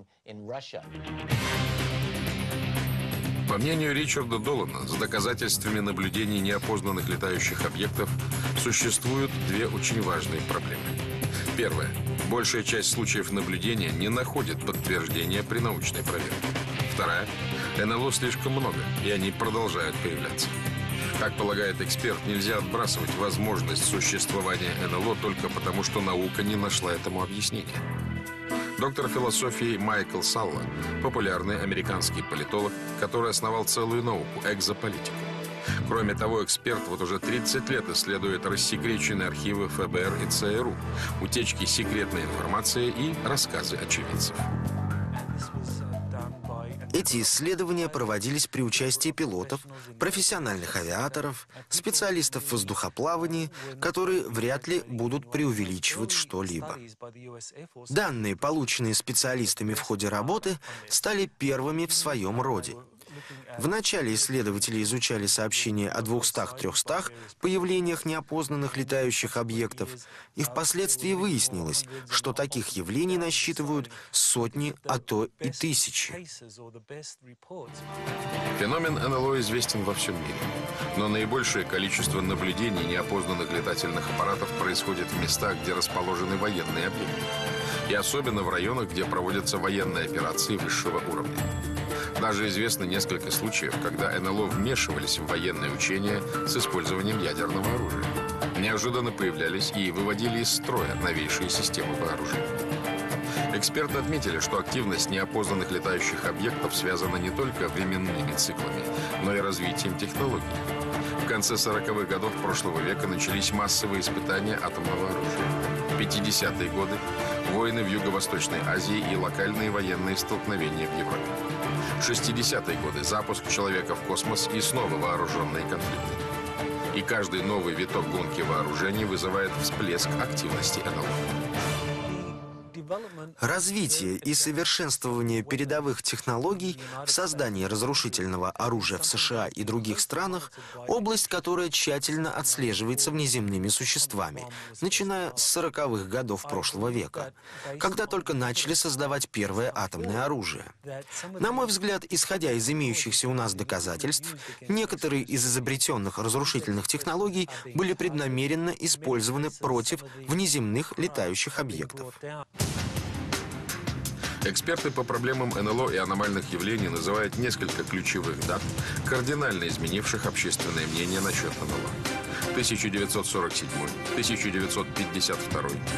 [SPEAKER 1] По мнению Ричарда Долана, с доказательствами наблюдений неопознанных летающих объектов существуют две очень важные проблемы. Первое. Большая часть случаев наблюдения не находит подтверждения при научной проверке. Вторая. НЛО слишком много, и они продолжают появляться. Как полагает эксперт, нельзя отбрасывать возможность существования НЛО только потому, что наука не нашла этому объяснения. Доктор философии Майкл Салла – популярный американский политолог, который основал целую науку – экзополитику. Кроме того, эксперт вот уже 30 лет исследует рассекреченные архивы ФБР и ЦРУ, утечки секретной информации и рассказы очевидцев.
[SPEAKER 2] Эти исследования проводились при участии пилотов, профессиональных авиаторов, специалистов в воздухоплавании, которые вряд ли будут преувеличивать что-либо. Данные, полученные специалистами в ходе работы, стали первыми в своем роде. Вначале исследователи изучали сообщения о 200-300 появлениях неопознанных летающих объектов, и впоследствии выяснилось, что таких явлений насчитывают сотни, а то и тысячи.
[SPEAKER 1] Феномен НЛО известен во всем мире, но наибольшее количество наблюдений неопознанных летательных аппаратов происходит в местах, где расположены военные объекты, и особенно в районах, где проводятся военные операции высшего уровня. Даже известно несколько случаев, когда НЛО вмешивались в военные учения с использованием ядерного оружия. Неожиданно появлялись и выводили из строя новейшие системы вооружения. Эксперты отметили, что активность неопознанных летающих объектов связана не только временными циклами, но и развитием технологий. В конце 40-х годов прошлого века начались массовые испытания атомного оружия. В 50-е годы – войны в Юго-Восточной Азии и локальные военные столкновения в Европе. В 60-е годы запуск человека в космос и снова вооруженные конфликты. И каждый новый виток гонки вооружений вызывает всплеск активности НЛО.
[SPEAKER 2] Развитие и совершенствование передовых технологий в создании разрушительного оружия в США и других странах – область, которая тщательно отслеживается внеземными существами, начиная с 40-х годов прошлого века, когда только начали создавать первое атомное оружие. На мой взгляд, исходя из имеющихся у нас доказательств, некоторые из изобретенных разрушительных технологий были преднамеренно использованы против внеземных летающих объектов.
[SPEAKER 1] Эксперты по проблемам НЛО и аномальных явлений называют несколько ключевых дат, кардинально изменивших общественное мнение насчет НЛО. 1947, 1952,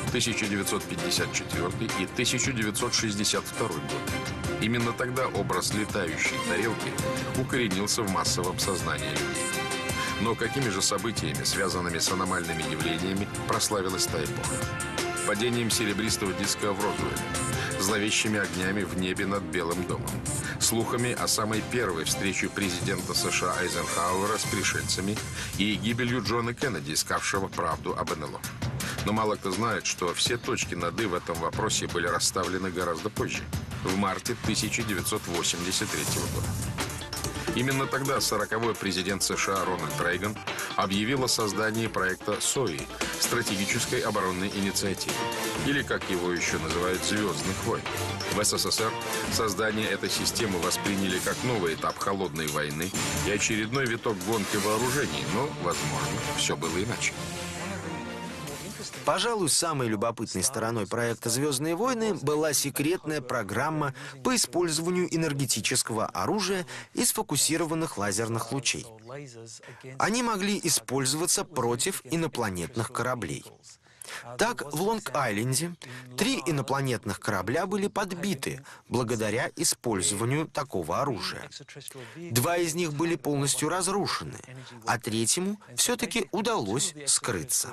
[SPEAKER 1] 1954 и 1962 годы. Именно тогда образ летающей тарелки укоренился в массовом сознании людей. Но какими же событиями, связанными с аномальными явлениями, прославилась та эпоха? Падением серебристого диска в Розуэле, зловещими огнями в небе над Белым домом, слухами о самой первой встрече президента США Эйзенхауэра с пришельцами и гибелью Джона Кеннеди, искавшего правду об НЛО. Но мало кто знает, что все точки над «и» в этом вопросе были расставлены гораздо позже, в марте 1983 года. Именно тогда 40-й президент США Рональд Рейган объявил о создании проекта СОИ – стратегической оборонной инициативы, или, как его еще называют, «Звездных войн». В СССР создание этой системы восприняли как новый этап холодной войны и очередной виток гонки вооружений, но, возможно, все было иначе.
[SPEAKER 2] Пожалуй, самой любопытной стороной проекта «Звездные войны» была секретная программа по использованию энергетического оружия и сфокусированных лазерных лучей. Они могли использоваться против инопланетных кораблей. Так, в Лонг-Айленде 3 инопланетных корабля были подбиты благодаря использованию такого оружия. 2 из них были полностью разрушены, а 3-му все-таки удалось скрыться.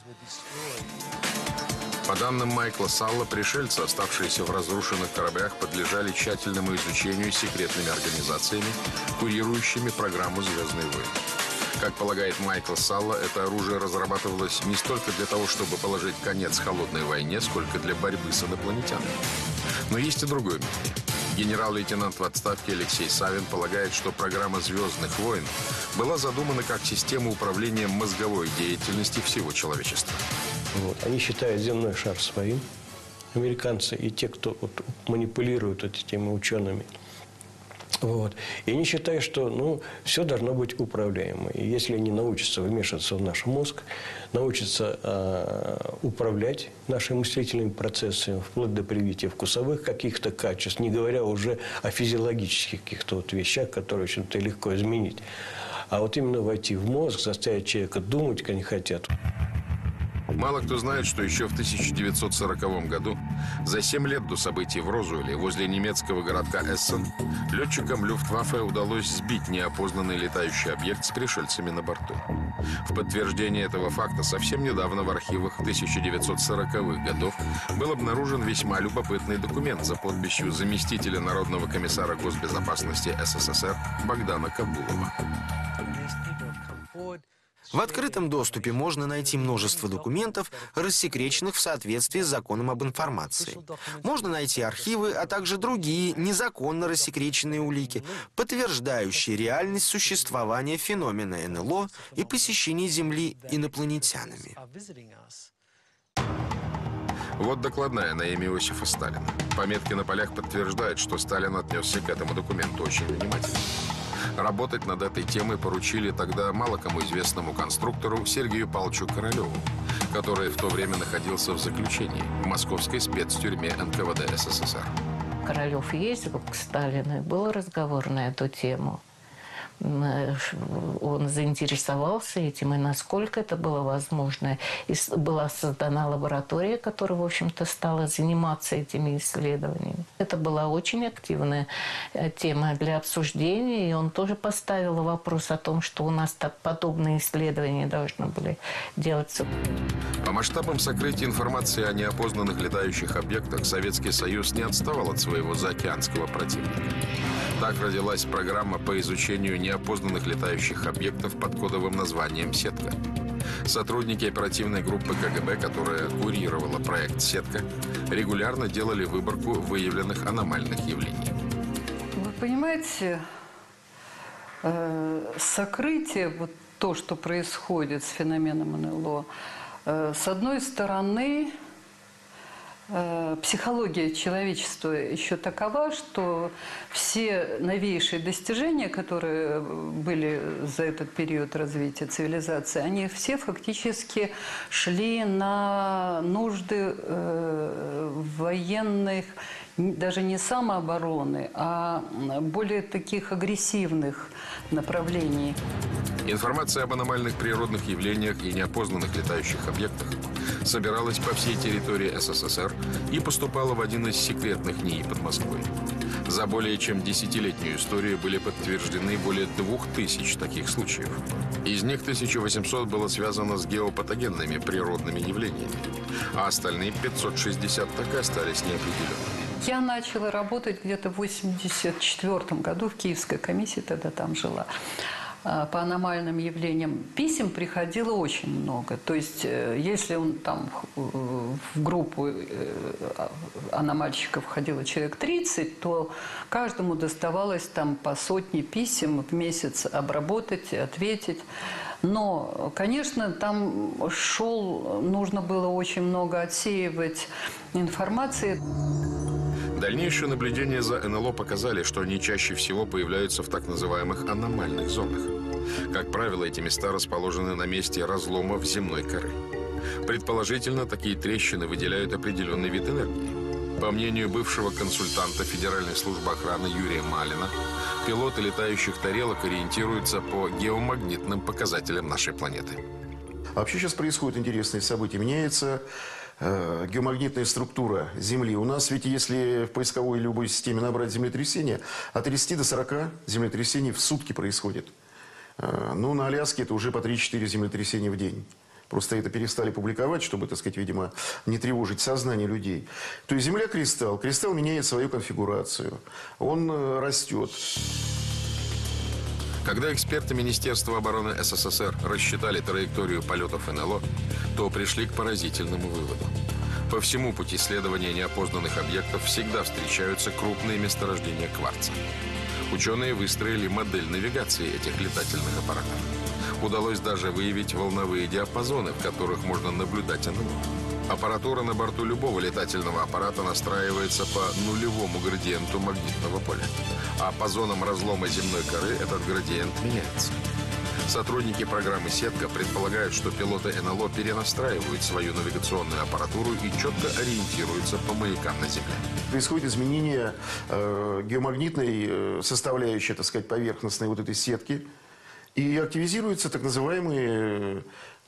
[SPEAKER 1] По данным Майкла Салла, пришельцы, оставшиеся в разрушенных кораблях, подлежали тщательному изучению секретными организациями, курирующими программу «Звездные войны». Как полагает Майкл Салла, это оружие разрабатывалось не столько для того, чтобы положить конец холодной войне, сколько для борьбы с инопланетянами. Но есть и другое мнение. Генерал-лейтенант в отставке Алексей Савин полагает, что программа «Звездных войн» была задумана как система управления мозговой деятельностью всего человечества.
[SPEAKER 4] Вот. Они считают земной шар своим, американцы и те, кто манипулирует этими учеными. Вот. И они считают, что все должно быть управляемо. И если они научатся вмешиваться в наш мозг, научатся управлять нашими мыслительными процессами, вплоть до привития вкусовых каких-то качеств, не говоря уже о физиологических каких-то вещах, которые, в общем-то, легко изменить. А вот именно войти в мозг, заставить человека думать, как они хотят.
[SPEAKER 1] Мало кто знает, что еще в 1940 году, за 7 лет до событий в Розуэле, возле немецкого городка Эссен, летчикам Люфтваффе удалось сбить неопознанный летающий объект с пришельцами на борту. В подтверждение этого факта совсем недавно в архивах 1940-х годов был обнаружен весьма любопытный документ за подписью заместителя Народного комиссара госбезопасности СССР Богдана Кабулова.
[SPEAKER 2] В открытом доступе можно найти множество документов, рассекреченных в соответствии с законом об информации. Можно найти архивы, а также другие незаконно рассекреченные улики, подтверждающие реальность существования феномена НЛО и посещения Земли инопланетянами.
[SPEAKER 1] Вот докладная на имя Иосифа Сталина. Пометки на полях подтверждают, что Сталин отнесся к этому документу очень внимательно. Работать над этой темой поручили тогда мало кому известному конструктору Сергею Павловичу Королеву, который в то время находился в заключении в московской спецтюрьме НКВД СССР.
[SPEAKER 22] Королев ездил к Сталину, и был разговор на эту тему. Он заинтересовался этим, и насколько это было возможно. И была создана лаборатория, которая, в общем-то, стала заниматься этими исследованиями. Это была очень активная тема для обсуждения, и он тоже поставил вопрос о том, что у нас подобные исследования должны были делаться.
[SPEAKER 1] По масштабам сокрытия информации о неопознанных летающих объектах Советский Союз не отставал от своего заокеанского противника. Так родилась программа по изучению неопознанных летающих объектов под кодовым названием «Сетка». Сотрудники оперативной группы КГБ, которая курировала проект «Сетка», регулярно делали выборку выявленных аномальных явлений.
[SPEAKER 23] Вы понимаете, сокрытие, вот то, что происходит с феноменом НЛО, с одной стороны, психология человечества еще такова, что все новейшие достижения, которые были за этот период развития цивилизации, они все фактически шли на нужды военных, даже не самообороны, а более таких агрессивных направлений.
[SPEAKER 1] Информация об аномальных природных явлениях и неопознанных летающих объектах собиралась по всей территории СССР и поступала в один из секретных НИИ под Москвой. За более чем десятилетнюю историю были подтверждены более 2000 таких случаев. Из них 1800 было связано с геопатогенными природными явлениями, а остальные 560 так и остались неопределенными.
[SPEAKER 23] Я начала работать где-то в 1984 году в Киевской комиссии, тогда там жила, по аномальным явлениям. Писем приходило очень много. То есть, если он там в группу аномальщиков входило человек 30, то каждому доставалось там по сотне писем в месяц обработать, ответить. Но, конечно, там нужно было очень много отсеивать информации.
[SPEAKER 1] Дальнейшие наблюдения за НЛО показали, что они чаще всего появляются в так называемых аномальных зонах. Как правило, эти места расположены на месте разломов земной коры. Предположительно, такие трещины выделяют определенный вид энергии. По мнению бывшего консультанта Федеральной службы охраны Юрия Малина, пилоты летающих тарелок ориентируются по геомагнитным показателям нашей планеты.
[SPEAKER 5] Вообще сейчас происходит интересные события. Меняется геомагнитная структура Земли. У нас ведь, если в поисковой любой системе набрать землетрясение, от 30 до 40 землетрясений в сутки происходит. Ну, на Аляске это уже по 3-4 землетрясения в день. Просто это перестали публиковать, чтобы, так сказать, видимо, не тревожить сознание людей. То есть Земля-кристалл. Кристалл меняет свою конфигурацию. Он растет.
[SPEAKER 1] Когда эксперты Министерства обороны СССР рассчитали траекторию полетов НЛО, то пришли к поразительному выводу. По всему пути следования неопознанных объектов всегда встречаются крупные месторождения кварца. Ученые выстроили модель навигации этих летательных аппаратов. Удалось даже выявить волновые диапазоны, в которых можно наблюдать НЛО. Аппаратура на борту любого летательного аппарата настраивается по нулевому градиенту магнитного поля. А по зонам разлома земной коры этот градиент меняется. Сотрудники программы «Сетка» предполагают, что пилоты НЛО перенастраивают свою навигационную аппаратуру и четко ориентируются по маякам на Земле.
[SPEAKER 5] Происходит изменение геомагнитной составляющей, так сказать, поверхностной вот этой сетки. И активизируются так называемые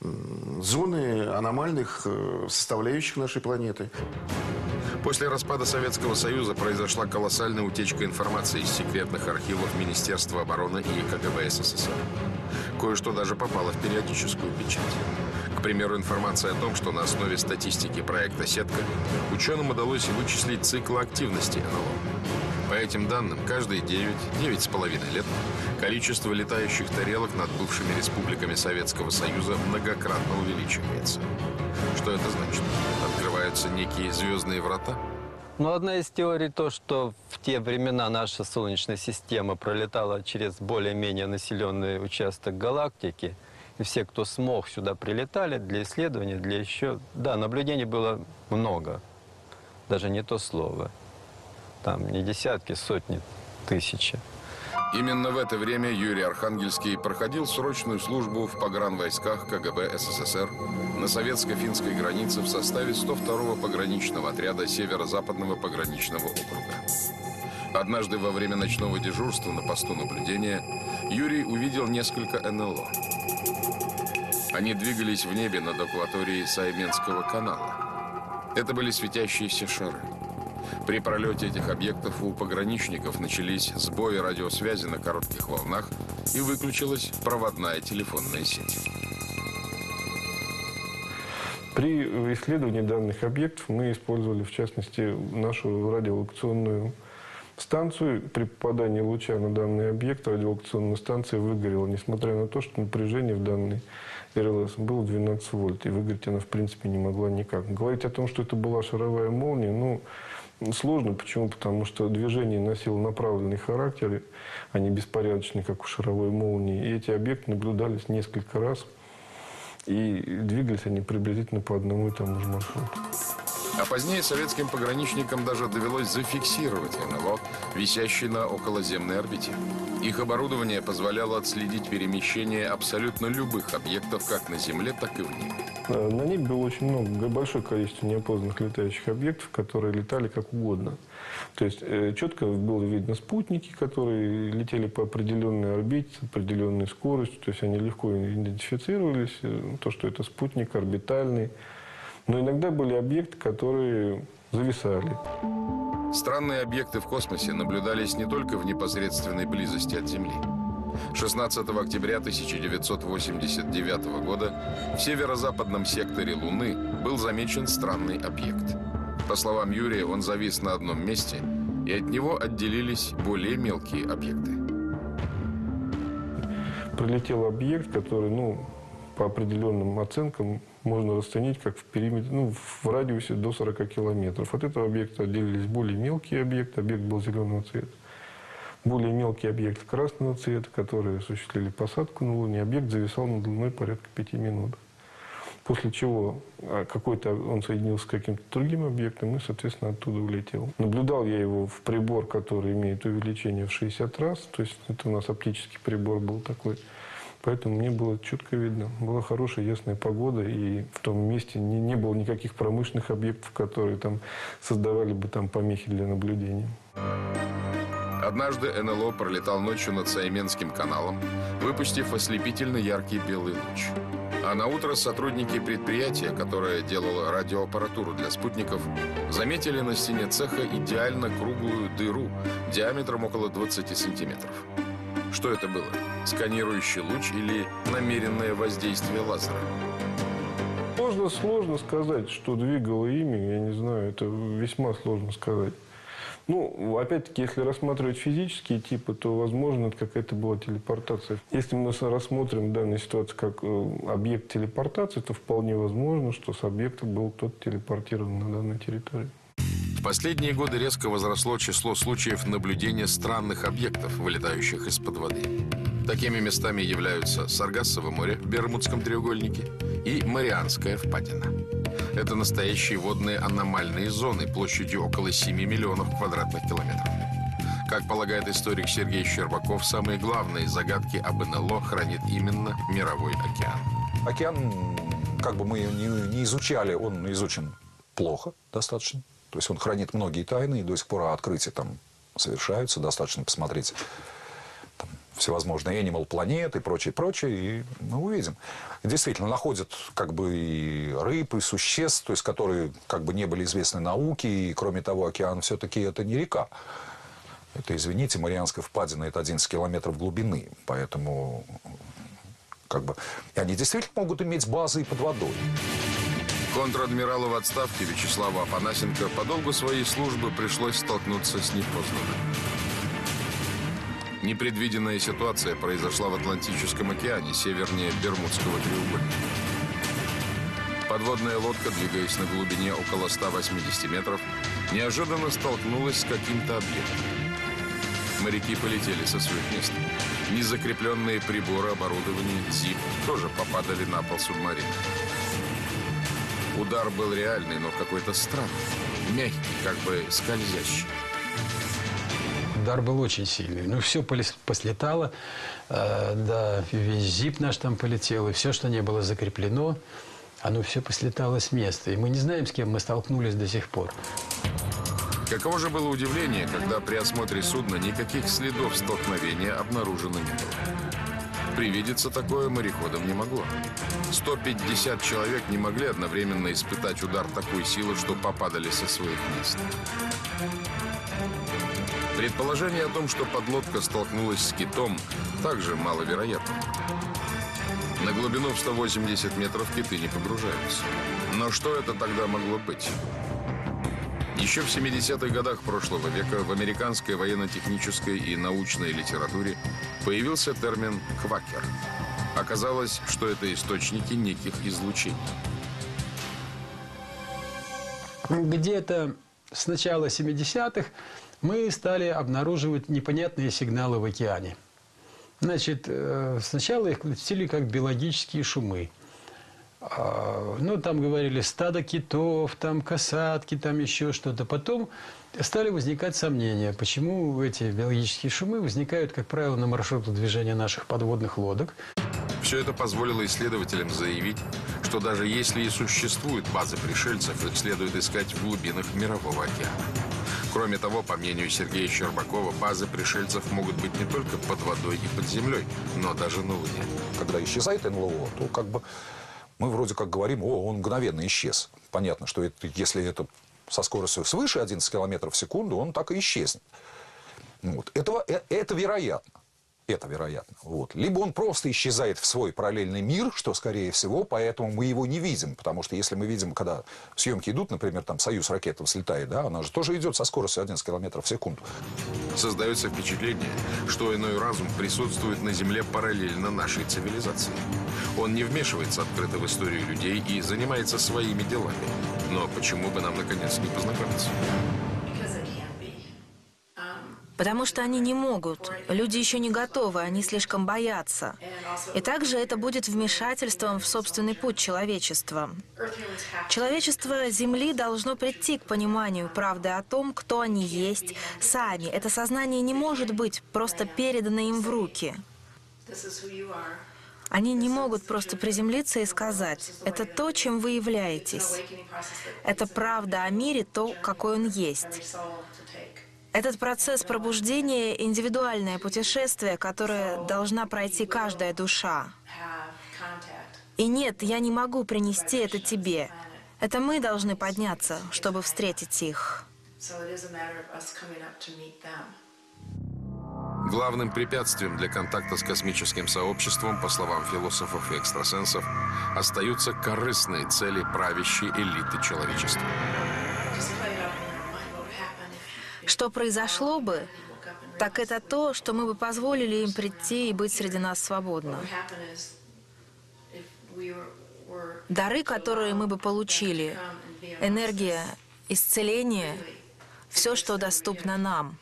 [SPEAKER 5] зоны аномальных составляющих нашей планеты.
[SPEAKER 1] После распада Советского Союза произошла колоссальная утечка информации из секретных архивов Министерства обороны и КГБ СССР. Кое-что даже попало в периодическую печать. К примеру, информация о том, что на основе статистики проекта «Сетка» ученым удалось вычислить циклы активности НЛО. По этим данным, каждые 9,5 лет количество летающих тарелок над бывшими республиками Советского Союза многократно увеличивается. Что это значит? Открываются некие звездные врата?
[SPEAKER 6] Ну, одна из теорий то, что в те времена наша Солнечная система пролетала через более-менее населенный участок галактики, и все, кто смог, сюда прилетали для исследования, для еще... Да, наблюдений было много, даже не то слово. Там не десятки, сотни, тысячи.
[SPEAKER 1] Именно в это время Юрий Архангельский проходил срочную службу в погранвойсках КГБ СССР на советско-финской границе в составе 102-го пограничного отряда Северо-Западного пограничного округа. Однажды во время ночного дежурства на посту наблюдения Юрий увидел несколько НЛО. Они двигались в небе над акваторией Сайменского канала. Это были светящиеся шары. При пролете этих объектов у пограничников начались сбои радиосвязи на коротких волнах и выключилась проводная телефонная сеть.
[SPEAKER 10] При исследовании данных объектов мы использовали, в частности, нашу радиолокационную станцию. При попадании луча на данный объект радиолокационная станция выгорела, несмотря на то, что напряжение в данной РЛС было 12 вольт, и выгореть она, в принципе, не могла никак. Говорить о том, что это была шаровая молния, ну, сложно. Почему? Потому что движение носило направленный характер, а не беспорядочный, как у шаровой молнии. И эти объекты наблюдались несколько раз, и двигались они приблизительно по одному и тому же маршруту.
[SPEAKER 1] А позднее советским пограничникам даже довелось зафиксировать НЛО, висящие на околоземной орбите. Их оборудование позволяло отследить перемещение абсолютно любых объектов как на Земле, так и в небе.
[SPEAKER 10] На небе было очень много, большое количество неопознанных летающих объектов, которые летали как угодно. То есть четко было видно спутники, которые летели по определенной орбите, с определенной скоростью. То есть они легко идентифицировались, то, что это спутник орбитальный. Но иногда были объекты, которые зависали.
[SPEAKER 1] Странные объекты в космосе наблюдались не только в непосредственной близости от Земли. 16 октября 1989 года в северо-западном секторе Луны был замечен странный объект. По словам Юрия, он завис на одном месте, и от него отделились более мелкие объекты.
[SPEAKER 10] Прилетел объект, который, по определенным оценкам, можно расценить как в периметре, в радиусе до 40 километров. От этого объекта отделились более мелкие объекты. Объект был зеленого цвета. Более мелкий объект красного цвета, которые осуществили посадку на Луне. Объект зависал над Луной порядка 5 минут. После чего он соединился с каким-то другим объектом и, соответственно, оттуда улетел. Наблюдал я его в прибор, который имеет увеличение в 60 раз. То есть это у нас оптический прибор был такой. Поэтому мне было четко видно. Была хорошая ясная погода, и в том месте не было никаких промышленных объектов, которые там создавали бы там помехи для наблюдения.
[SPEAKER 1] Однажды НЛО пролетал ночью над Сайменским каналом, выпустив ослепительно яркий белый луч. А на утро сотрудники предприятия, которое делало радиоаппаратуру для спутников, заметили на стене цеха идеально круглую дыру диаметром около 20 сантиметров. Что это было? Сканирующий луч или намеренное воздействие лазера?
[SPEAKER 10] Сложно сказать, что двигало ими, я не знаю, это весьма сложно сказать. Ну, опять-таки, если рассматривать физические типы, то, возможно, это какая-то была телепортация. Если мы рассмотрим данную ситуацию как объект телепортации, то вполне возможно, что с объекта был кто-то телепортирован на данной территории.
[SPEAKER 1] В последние годы резко возросло число случаев наблюдения странных объектов, вылетающих из-под воды. Такими местами являются Саргассово море в Бермудском треугольнике и Марианская впадина. Это настоящие водные аномальные зоны площадью около 7 миллионов квадратных километров. Как полагает историк Сергей Щербаков, самые главные загадки об НЛО хранит именно Мировой океан.
[SPEAKER 8] Океан, как бы мы не изучали, он изучен плохо достаточно. То есть он хранит многие тайны, и до сих пор открытия там совершаются. Достаточно посмотреть там всевозможные Animal Planet и прочее, и мы увидим. И действительно, находят как бы и рыб, и существ, то есть которые как бы не были известны науке, и кроме того, океан все-таки это не река. Это, извините, Марианская впадина – это 11 километров глубины, поэтому как бы и они действительно могут иметь базы и под водой.
[SPEAKER 1] Контр-адмиралу в отставке Вячеславу Афанасенко по долгу своей службы пришлось столкнуться с непознанным. Непредвиденная ситуация произошла в Атлантическом океане, севернее Бермудского треугольника. Подводная лодка, двигаясь на глубине около 180 метров, неожиданно столкнулась с каким-то объектом. Моряки полетели со своих мест. Незакрепленные приборы оборудования ЗИП тоже попадали на пол субмарины. Удар был реальный, но какой-то странный, мягкий, как бы скользящий.
[SPEAKER 9] Удар был очень сильный. Ну, все послетало, да, весь зип наш там полетел, и все, что не было закреплено, оно все послетало с места. И мы не знаем, с кем мы столкнулись до сих пор.
[SPEAKER 1] Каково же было удивление, когда при осмотре судна никаких следов столкновения обнаружено не было. Привидеться такое мореходам не могло. 150 человек не могли одновременно испытать удар такой силы, что попадали со своих мест. Предположение о том, что подлодка столкнулась с китом, также маловероятно. На глубину в 180 метров киты не погружаются. Но что это тогда могло быть? Еще в 70-х годах прошлого века в американской военно-технической и научной литературе появился термин «квакер». Оказалось, что это источники неких излучений.
[SPEAKER 9] Где-то с начала 70-х мы стали обнаруживать непонятные сигналы в океане. Значит, сначала их классифицировали как биологические шумы. Ну, там говорили стадо китов, там касатки, там еще что-то. Потом стали возникать сомнения, почему эти биологические шумы возникают, как правило, на маршрутах движения наших подводных лодок.
[SPEAKER 1] Все это позволило исследователям заявить, что даже если и существуют базы пришельцев, их следует искать в глубинах Мирового океана. Кроме того, по мнению Сергея Щербакова, базы пришельцев могут быть не только под водой и под землей, но даже на Луне.
[SPEAKER 8] Когда исчезает НЛО, то как бы мы вроде как говорим, он мгновенно исчез. Понятно, что если это со скоростью свыше 11 километров в секунду, он так и исчезнет. Вот. Это вероятно. Это вероятно. Вот. Либо он просто исчезает в свой параллельный мир, что, скорее всего, поэтому мы его не видим. Потому что если мы видим, когда съемки идут, например, там «Союз» ракета взлетает, да, она же тоже идет со скоростью 11 километров в секунду.
[SPEAKER 1] Создается впечатление, что иной разум присутствует на Земле параллельно нашей цивилизации. Он не вмешивается открыто в историю людей и занимается своими делами. Но почему бы нам, наконец, не познакомиться?
[SPEAKER 19] Потому что они не могут. Люди еще не готовы, они слишком боятся. И также это будет вмешательством в собственный путь человечества. Человечество Земли должно прийти к пониманию правды о том, кто они есть сами. Это сознание не может быть просто передано им в руки. Они не могут просто приземлиться и сказать: это то, чем вы являетесь. Это правда о мире, то, какой он есть. Этот процесс пробуждения — индивидуальное путешествие, которое должна пройти каждая душа. И нет, я не могу принести это тебе. Это мы должны подняться, чтобы встретить их.
[SPEAKER 1] Главным препятствием для контакта с космическим сообществом, по словам философов и экстрасенсов, остаются корыстные цели правящей элиты человечества.
[SPEAKER 19] Что произошло бы, так это то, что мы бы позволили им прийти и быть среди нас свободно. Дары, которые мы бы получили, энергия, исцеление, все, что доступно нам.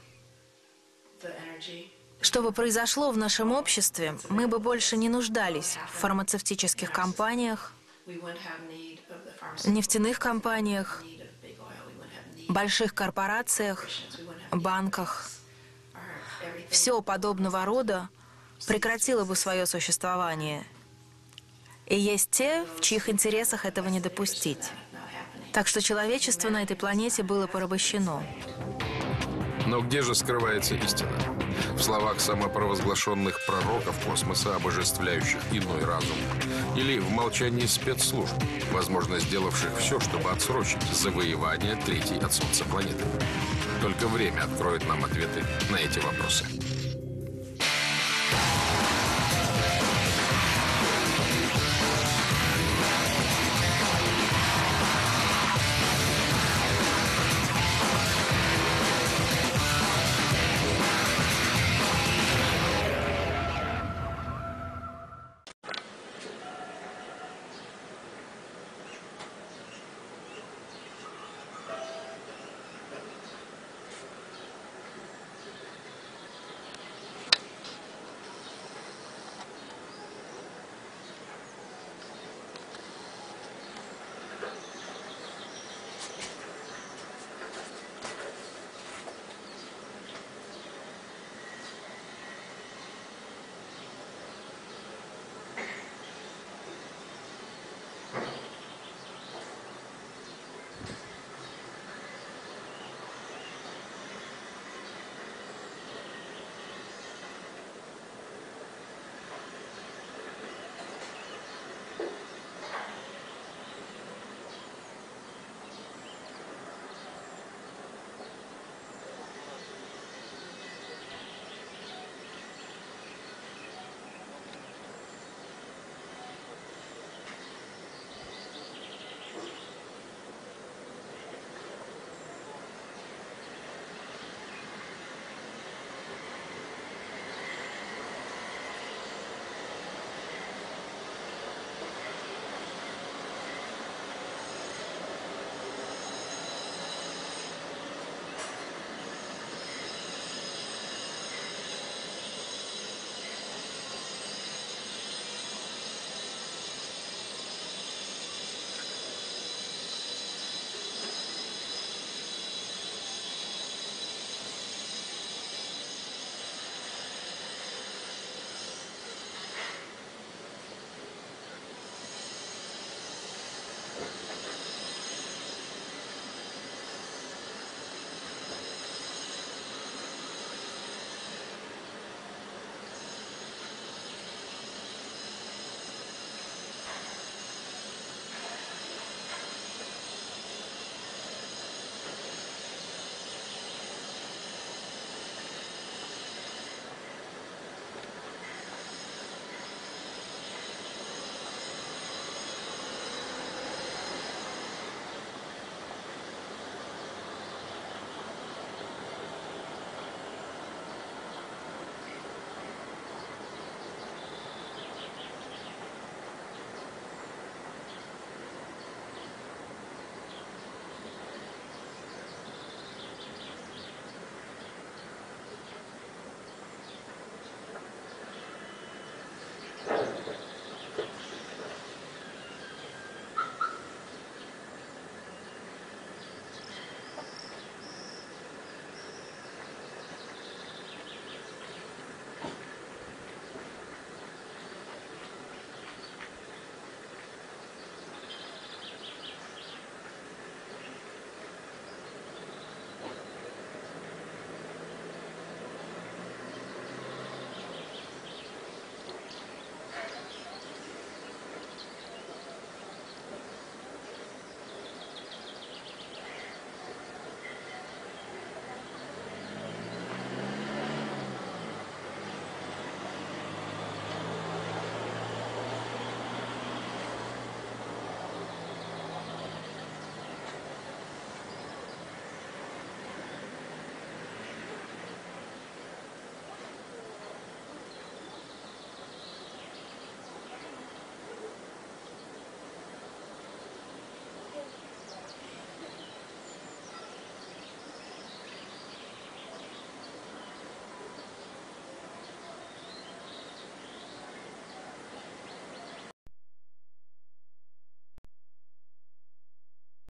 [SPEAKER 19] Что бы произошло в нашем обществе, мы бы больше не нуждались в фармацевтических компаниях, нефтяных компаниях, больших корпорациях, банках. Все подобного рода прекратило бы свое существование. И есть те, в чьих интересах этого не допустить. Так что человечество на этой планете было порабощено.
[SPEAKER 1] Но где же скрывается истина? В словах самопровозглашенных пророков космоса, обожествляющих иной разум, или в молчании спецслужб, возможно, сделавших все, чтобы отсрочить завоевание третьей от Солнца планеты? Только время откроет нам ответы на эти вопросы.